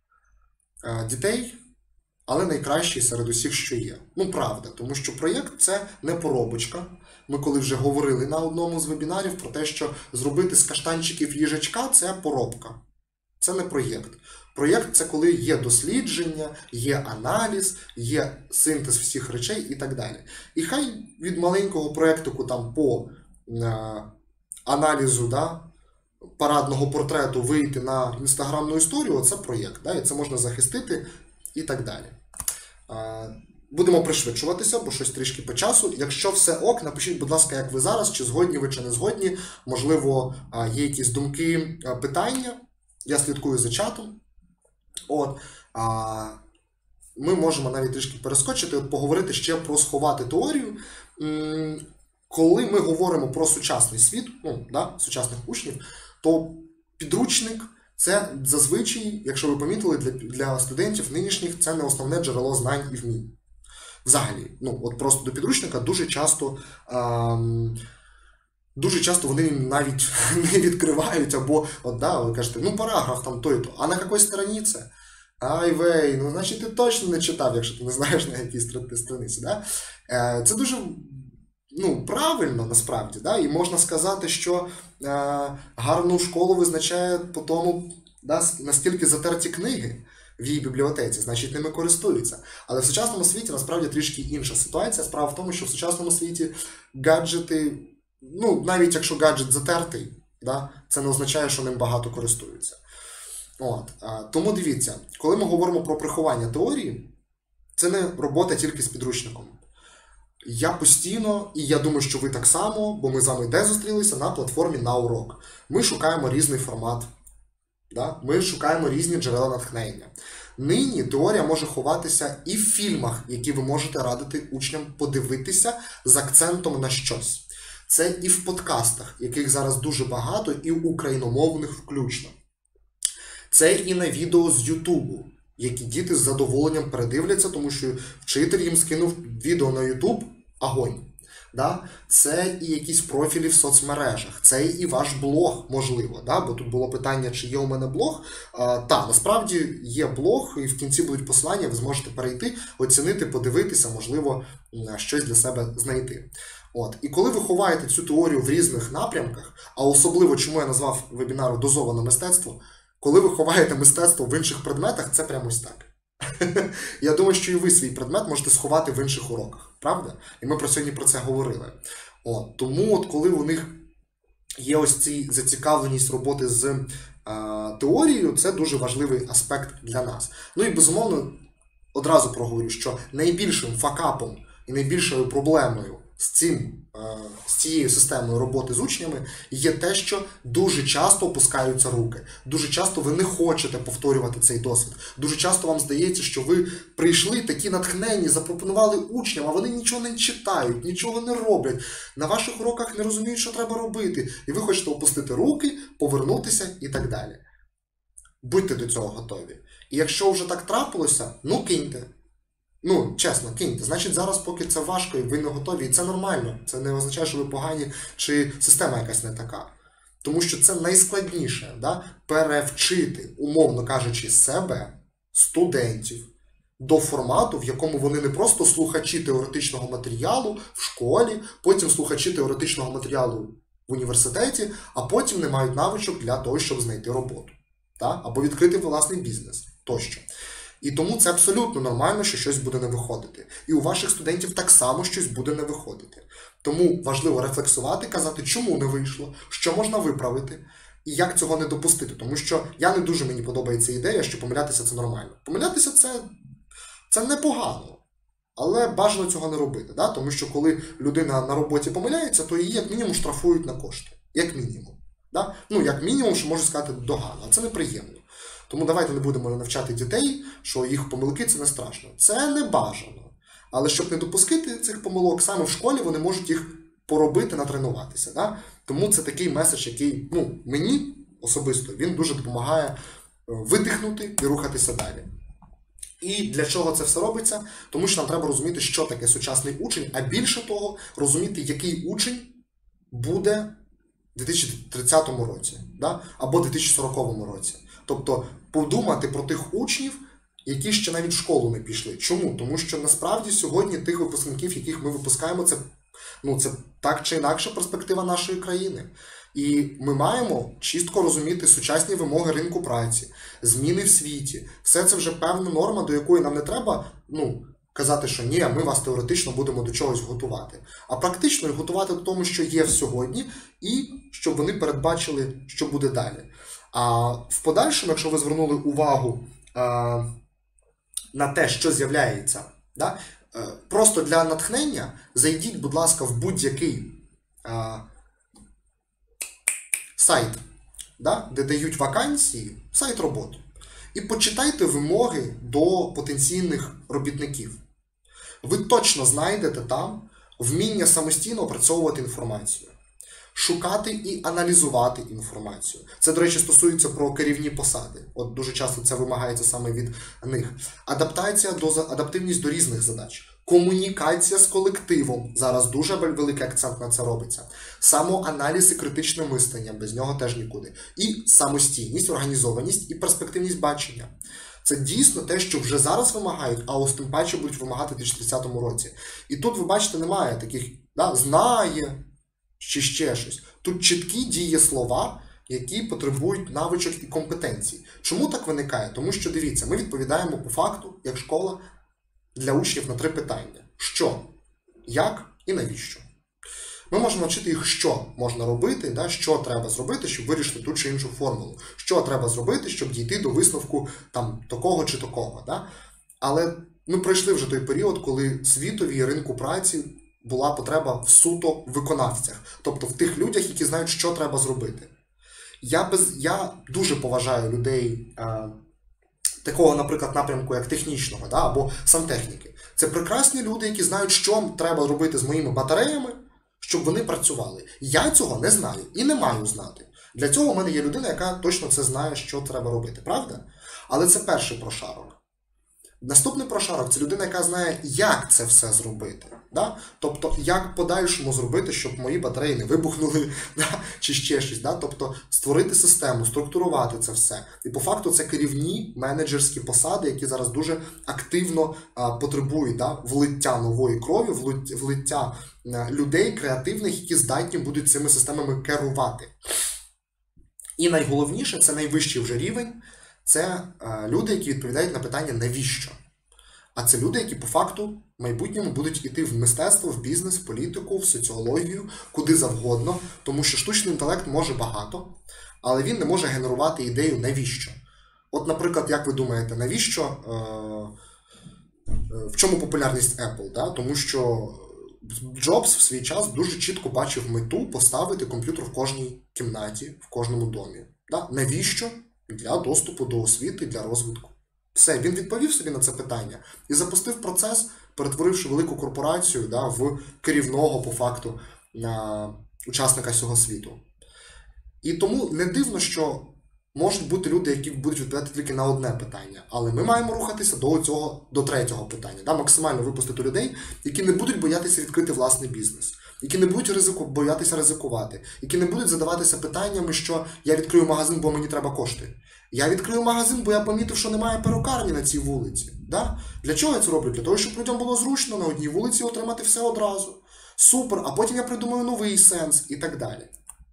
е, дітей, але найкращий серед усіх, що є. Ну, правда, тому що проєкт – це не поробочка. Ми коли вже говорили на одному з вебінарів про те, що зробити з каштанчиків їжачка – це поробка. Це не проєкт. Проєкт – це коли є дослідження, є аналіз, є синтез всіх речей і так далі. І хай від маленького проєктику там по е, аналізу, да, парадного портрету вийти на інстаграмну історію – це проєкт. Да, і це можна захистити і так далі. Е, Будемо пришвидшуватися, бо щось трішки по часу. Якщо все ок, напишіть, будь ласка, як ви зараз, чи згодні ви, чи не згодні. Можливо, є якісь думки, питання. Я слідкую за чатом. От. Ми можемо навіть трішки перескочити, поговорити ще про сховати теорію. Коли ми говоримо про сучасний світ, ну, да, сучасних учнів, то підручник – це зазвичай, якщо ви помітили, для, для студентів нинішніх це не основне джерело знань і вмінь. Взагалі, ну, от просто до підручника дуже часто, ем, дуже часто вони навіть не відкривають, або, от, да, ви кажете, ну, параграф там той-то, а на якій стороні це? Ай вей, ну, значить, ти точно не читав, якщо ти не знаєш, на якій страниці, да? Е, це дуже, ну, правильно, насправді, да? І можна сказати, що е, гарну школу визначає по тому, да, наскільки затерті книги. в її бібліотеці, значить ними користуються. Але в сучасному світі насправді трішки інша ситуація. Справа в тому, що в сучасному світі гаджети, ну, навіть якщо гаджет затертий, да, це не означає, що ним багато користуються. От. Тому дивіться, коли ми говоримо про приховання теорії, це не робота тільки з підручником. Я постійно, і я думаю, що ви так само, бо ми з вами де зустрілися? На платформі на урок. Ми шукаємо різний формат. Да? Ми шукаємо різні джерела натхнення. Нині теорія може ховатися і в фільмах, які ви можете радити учням подивитися з акцентом на щось. Це і в подкастах, яких зараз дуже багато, і україномовних включно. Це і на відео з Ютубу, які діти з задоволенням передивляться, тому що вчитель їм скинув відео на Ютуб – огонь. Да? Це і якісь профілі в соцмережах, це і ваш блог, можливо. Да? Бо тут було питання, чи є у мене блог. А, та, насправді є блог, і в кінці будуть посилання, ви зможете перейти, оцінити, подивитися, можливо, щось для себе знайти. От. І коли ви ховаєте цю теорію в різних напрямках, а особливо, чому я назвав вебінар «Дозоване мистецтво», коли ви ховаєте мистецтво в інших предметах, це прямо ось так. Я думаю, що і ви свій предмет можете сховати в інших уроках, правда? І ми про сьогодні про це говорили. От, тому, от, коли у них є ось ці зацікавленість роботи з е, теорією, це дуже важливий аспект для нас. Ну і, безумовно, одразу проговорю, що найбільшим факапом і найбільшою проблемою з цим, з цією системою роботи з учнями є те, що дуже часто опускаються руки. Дуже часто ви не хочете повторювати цей досвід. Дуже часто вам здається, що ви прийшли такі натхнені, запропонували учням, а вони нічого не читають, нічого не роблять. На ваших уроках не розуміють, що треба робити. І ви хочете опустити руки, повернутися і так далі. Будьте до цього готові. І якщо вже так трапилося, ну киньте. Ну, чесно, киньте. Значить, зараз поки це важко і ви не готові. І це нормально. Це не означає, що ви погані, чи система якась не така. Тому що це найскладніше, да? Перевчити, умовно кажучи, себе, студентів, до формату, в якому вони не просто слухачі теоретичного матеріалу в школі, потім слухачі теоретичного матеріалу в університеті, а потім не мають навичок для того, щоб знайти роботу. Да? Або відкрити власний бізнес тощо. І тому це абсолютно нормально, що щось буде не виходити. І у ваших студентів так само щось буде не виходити. Тому важливо рефлексувати, казати, чому не вийшло, що можна виправити, і як цього не допустити. Тому що я не дуже мені подобається ідея, що помилятися це нормально. Помилятися це, це непогано, але бажано цього не робити. Да? Тому що коли людина на роботі помиляється, то її як мінімум штрафують на кошти. Як мінімум. Да? Ну, як мінімум, що можу сказати, догано. А це неприємно. Тому давайте не будемо навчати дітей, що їх помилки – це не страшно. Це не бажано. Але щоб не допустити цих помилок, саме в школі вони можуть їх поробити, натренуватися. Да? Тому це такий меседж, який, ну, мені особисто, він дуже допомагає видихнути і рухатися далі. І для чого це все робиться? Тому що нам треба розуміти, що таке сучасний учень, а більше того, розуміти, який учень буде в дві тисячі тридцятому році, да? Або в дві тисячі сороковому році. Тобто подумати про тих учнів, які ще навіть в школу не пішли. Чому? Тому що насправді сьогодні тих випускників, яких ми випускаємо, це, ну, це так чи інакше перспектива нашої країни. І ми маємо чітко розуміти сучасні вимоги ринку праці, зміни в світі. Все це вже певна норма, до якої нам не треба, ну, казати, що ні, ми вас теоретично будемо до чогось готувати. А практично їх готувати до того, що є сьогодні, і щоб вони передбачили, що буде далі. А в подальшому, якщо ви звернули увагу а, на те, що з'являється, да, просто для натхнення зайдіть, будь ласка, в будь-який а, сайт, да, де дають вакансії, сайт роботи, і почитайте вимоги до потенційних робітників. Ви точно знайдете там вміння самостійно опрацьовувати інформацію. Шукати і аналізувати інформацію. Це, до речі, стосується про керівні посади. От дуже часто це вимагається саме від них. Адаптація до адаптивність до різних задач. Комунікація з колективом. Зараз дуже великий акцент на це робиться. Самоаналіз і критичне мислення. Без нього теж нікуди. І самостійність, організованість і перспективність бачення. Це дійсно те, що вже зараз вимагають, а ось тим паче будуть вимагати в дві тисячі тридцятому році. І тут, ви бачите, немає таких, да, знає, чи ще щось. Тут чіткі дієслова, які потребують навичок і компетенцій. Чому так виникає? Тому що, дивіться, ми відповідаємо по факту, як школа, для учнів на три питання. Що, як і навіщо. Ми можемо навчити їх, що можна робити, да, що треба зробити, щоб вирішити ту чи іншу формулу. Що треба зробити, щоб дійти до висновку там, такого чи такого. Да? Але ми пройшли вже той період, коли світові ринку праці була потреба в суто виконавцях. Тобто в тих людях, які знають, що треба зробити. Я, без, я дуже поважаю людей а, такого, наприклад, напрямку, як технічного, да, або сантехніки. Це прекрасні люди, які знають, що треба робити з моїми батареями, щоб вони працювали. Я цього не знаю і не маю знати. Для цього в мене є людина, яка точно це знає, що треба робити, правда? Але це перший прошарок. Наступний прошарок – це людина, яка знає, як це все зробити. Да? Тобто, як подальшому зробити, щоб мої батареї не вибухнули, да? Чи ще щось. Да? Тобто, створити систему, структурувати це все. І по факту це керівні менеджерські посади, які зараз дуже активно а, потребують, да? влиття нової крові, влиття а, людей креативних, які здатні будуть цими системами керувати. І найголовніше – це найвищий вже рівень. Це е, люди, які відповідають на питання «навіщо?». А це люди, які по факту в майбутньому будуть йти в мистецтво, в бізнес, в політику, в соціологію, куди завгодно, тому що штучний інтелект може багато, але він не може генерувати ідею «навіщо?». От, наприклад, як ви думаєте, навіщо, е, е, в чому популярність Apple? Да? Тому що Джобс в свій час дуже чітко бачив мету поставити комп'ютер в кожній кімнаті, в кожному домі. Да? Навіщо? Для доступу до освіти, для розвитку. Все, він відповів собі на це питання і запустив процес, перетворивши велику корпорацію, да, в керівного, по факту, а, учасника цього світу. І тому не дивно, що можуть бути люди, які будуть відповідати тільки на одне питання. Але ми маємо рухатися до цього, до третього питання. Да, максимально випустити людей, які не будуть боятися відкрити власний бізнес. Які не будуть ризику, боятися ризикувати, які не будуть задаватися питаннями, що я відкрию магазин, бо мені треба кошти. Я відкрию магазин, бо я помітив, що немає перукарні на цій вулиці. Да? Для чого я це роблю? Для того, щоб людям було зручно на одній вулиці отримати все одразу. Супер, а потім я придумаю новий сенс і так далі.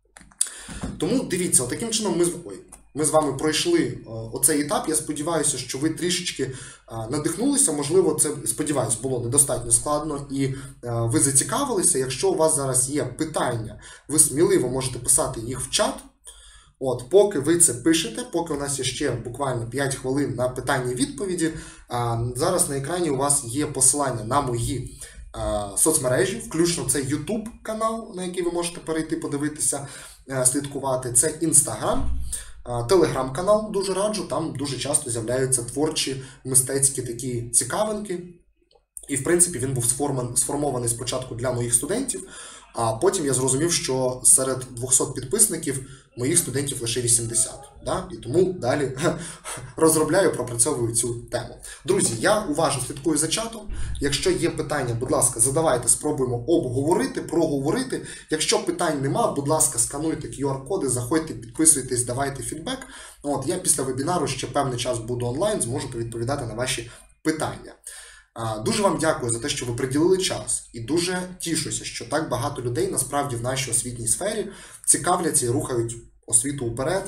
Тому дивіться, таким чином ми, ой, ми з вами пройшли оцей етап. Я сподіваюся, що ви трішечки надихнулися. Можливо, це, сподіваюся, було недостатньо складно і ви зацікавилися. Якщо у вас зараз є питання, ви сміливо можете писати їх в чат. От, поки ви це пишете, поки у нас є ще буквально п'ять хвилин на питання-відповіді, зараз на екрані у вас є посилання на мої соцмережі, включно це YouTube канал, на який ви можете перейти, подивитися, слідкувати. Це Instagram, Telegram-канал, дуже раджу, там дуже часто з'являються творчі, мистецькі такі цікавинки. І, в принципі, він був сформований спочатку для моїх студентів, а потім я зрозумів, що серед двохсот підписників моїх студентів лише вісімдесят. Да? І тому далі розробляю, пропрацьовую цю тему. Друзі, я уважно слідкую за чатом. Якщо є питання, будь ласка, задавайте, спробуємо обговорити, проговорити. Якщо питань нема, будь ласка, скануйте кю ар-коди, заходьте, підписуйтесь, давайте фідбек. От, я після вебінару ще певний час буду онлайн, зможу відповідати на ваші питання. Дуже вам дякую за те, що ви приділили час. І дуже тішуся, що так багато людей насправді в нашій освітній сфері цікавляться і рухають освіту вперед,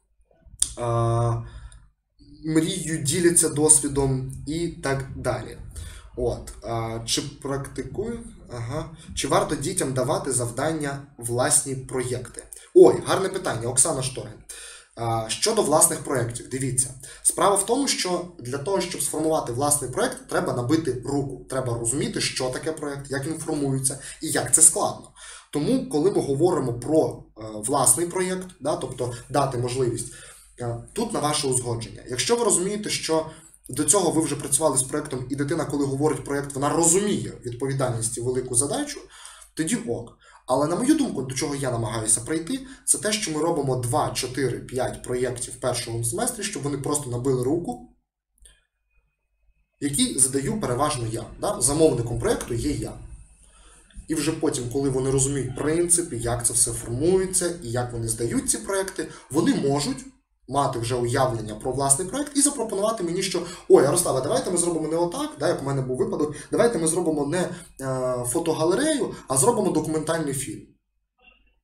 мріють, діляться досвідом і так далі. От. Чи практикують? Ага. Чи варто дітям давати завдання власні проєкти? Ой, гарне питання, Оксана Шторин. Щодо власних проєктів, дивіться. Справа в тому, що для того, щоб сформувати власний проєкт, треба набити руку. Треба розуміти, що таке проєкт, як він формується і як це складно. Тому, коли ми говоримо про е, власний проєкт, да, тобто дати можливість, е, тут на ваше узгодження. Якщо ви розумієте, що до цього ви вже працювали з проєктом, і дитина, коли говорить проєкт, вона розуміє відповідальність і велику задачу, тоді ок. Але, на мою думку, до чого я намагаюся прийти, це те, що ми робимо два, чотири, п'ять проєктів в першому семестрі, щоб вони просто набили руку, які задаю переважно я. Да? Замовником проєкту є я. І вже потім, коли вони розуміють принципи, як це все формується і як вони здають ці проєкти, вони можуть мати вже уявлення про власний проєкт і запропонувати мені, що «Ой, Ярославе, давайте ми зробимо не отак, да, як у мене був випадок, давайте ми зробимо не е, фотогалерею, а зробимо документальний фільм».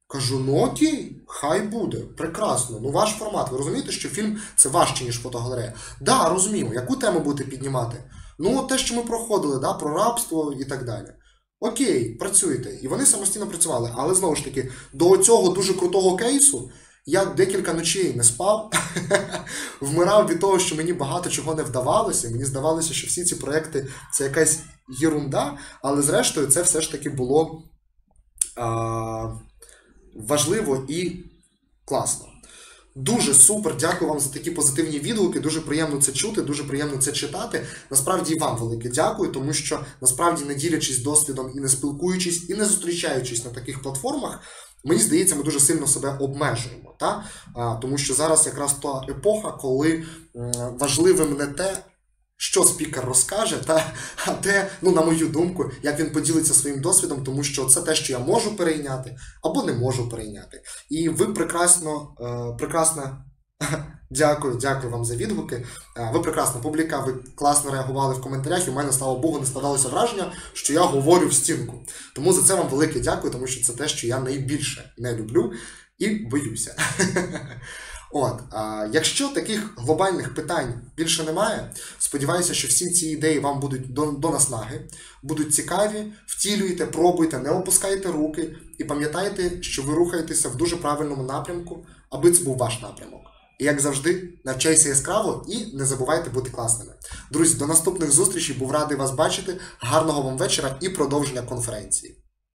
Кажу, ну окей, хай буде, прекрасно. Ну ваш формат, ви розумієте, що фільм це важче, ніж фотогалерея? Да, розумію. Яку тему будете піднімати? Ну, от те, що ми проходили, да, про рабство і так далі. Окей, працюйте. І вони самостійно працювали. Але знову ж таки, до цього дуже крутого кейсу я декілька ночей не спав, вмирав від того, що мені багато чого не вдавалося. Мені здавалося, що всі ці проекти це якась єрунда, але зрештою це все ж таки було а, важливо і класно. Дуже супер, дякую вам за такі позитивні відгуки, дуже приємно це чути, дуже приємно це читати. Насправді і вам велике дякую, тому що насправді не ділячись досвідом і не спілкуючись, і не зустрічаючись на таких платформах, мені здається, ми дуже сильно себе обмежуємо. Та? А, тому що зараз якраз та епоха, коли м, важливим не те, що спікер розкаже, та, а те, ну, на мою думку, як він поділиться своїм досвідом, тому що це те, що я можу перейняти, або не можу перейняти. І ви прекрасно, е, прекрасно, дякую, дякую вам за відгуки. Е, ви прекрасна публіка, ви класно реагували в коментарях, і в мене, слава Богу, не складалося враження, що я говорю в стінку. Тому за це вам велике дякую, тому що це те, що я найбільше не люблю і боюся. От, а, якщо таких глобальних питань більше немає, сподіваюся, що всі ці ідеї вам будуть до, до наснаги, будуть цікаві, втілюйте, пробуйте, не опускайте руки і пам'ятайте, що ви рухаєтеся в дуже правильному напрямку, аби це був ваш напрямок. І як завжди, навчайся яскраво і не забувайте бути класними. Друзі, до наступних зустрічей, був радий вас бачити, гарного вам вечора і продовження конференції.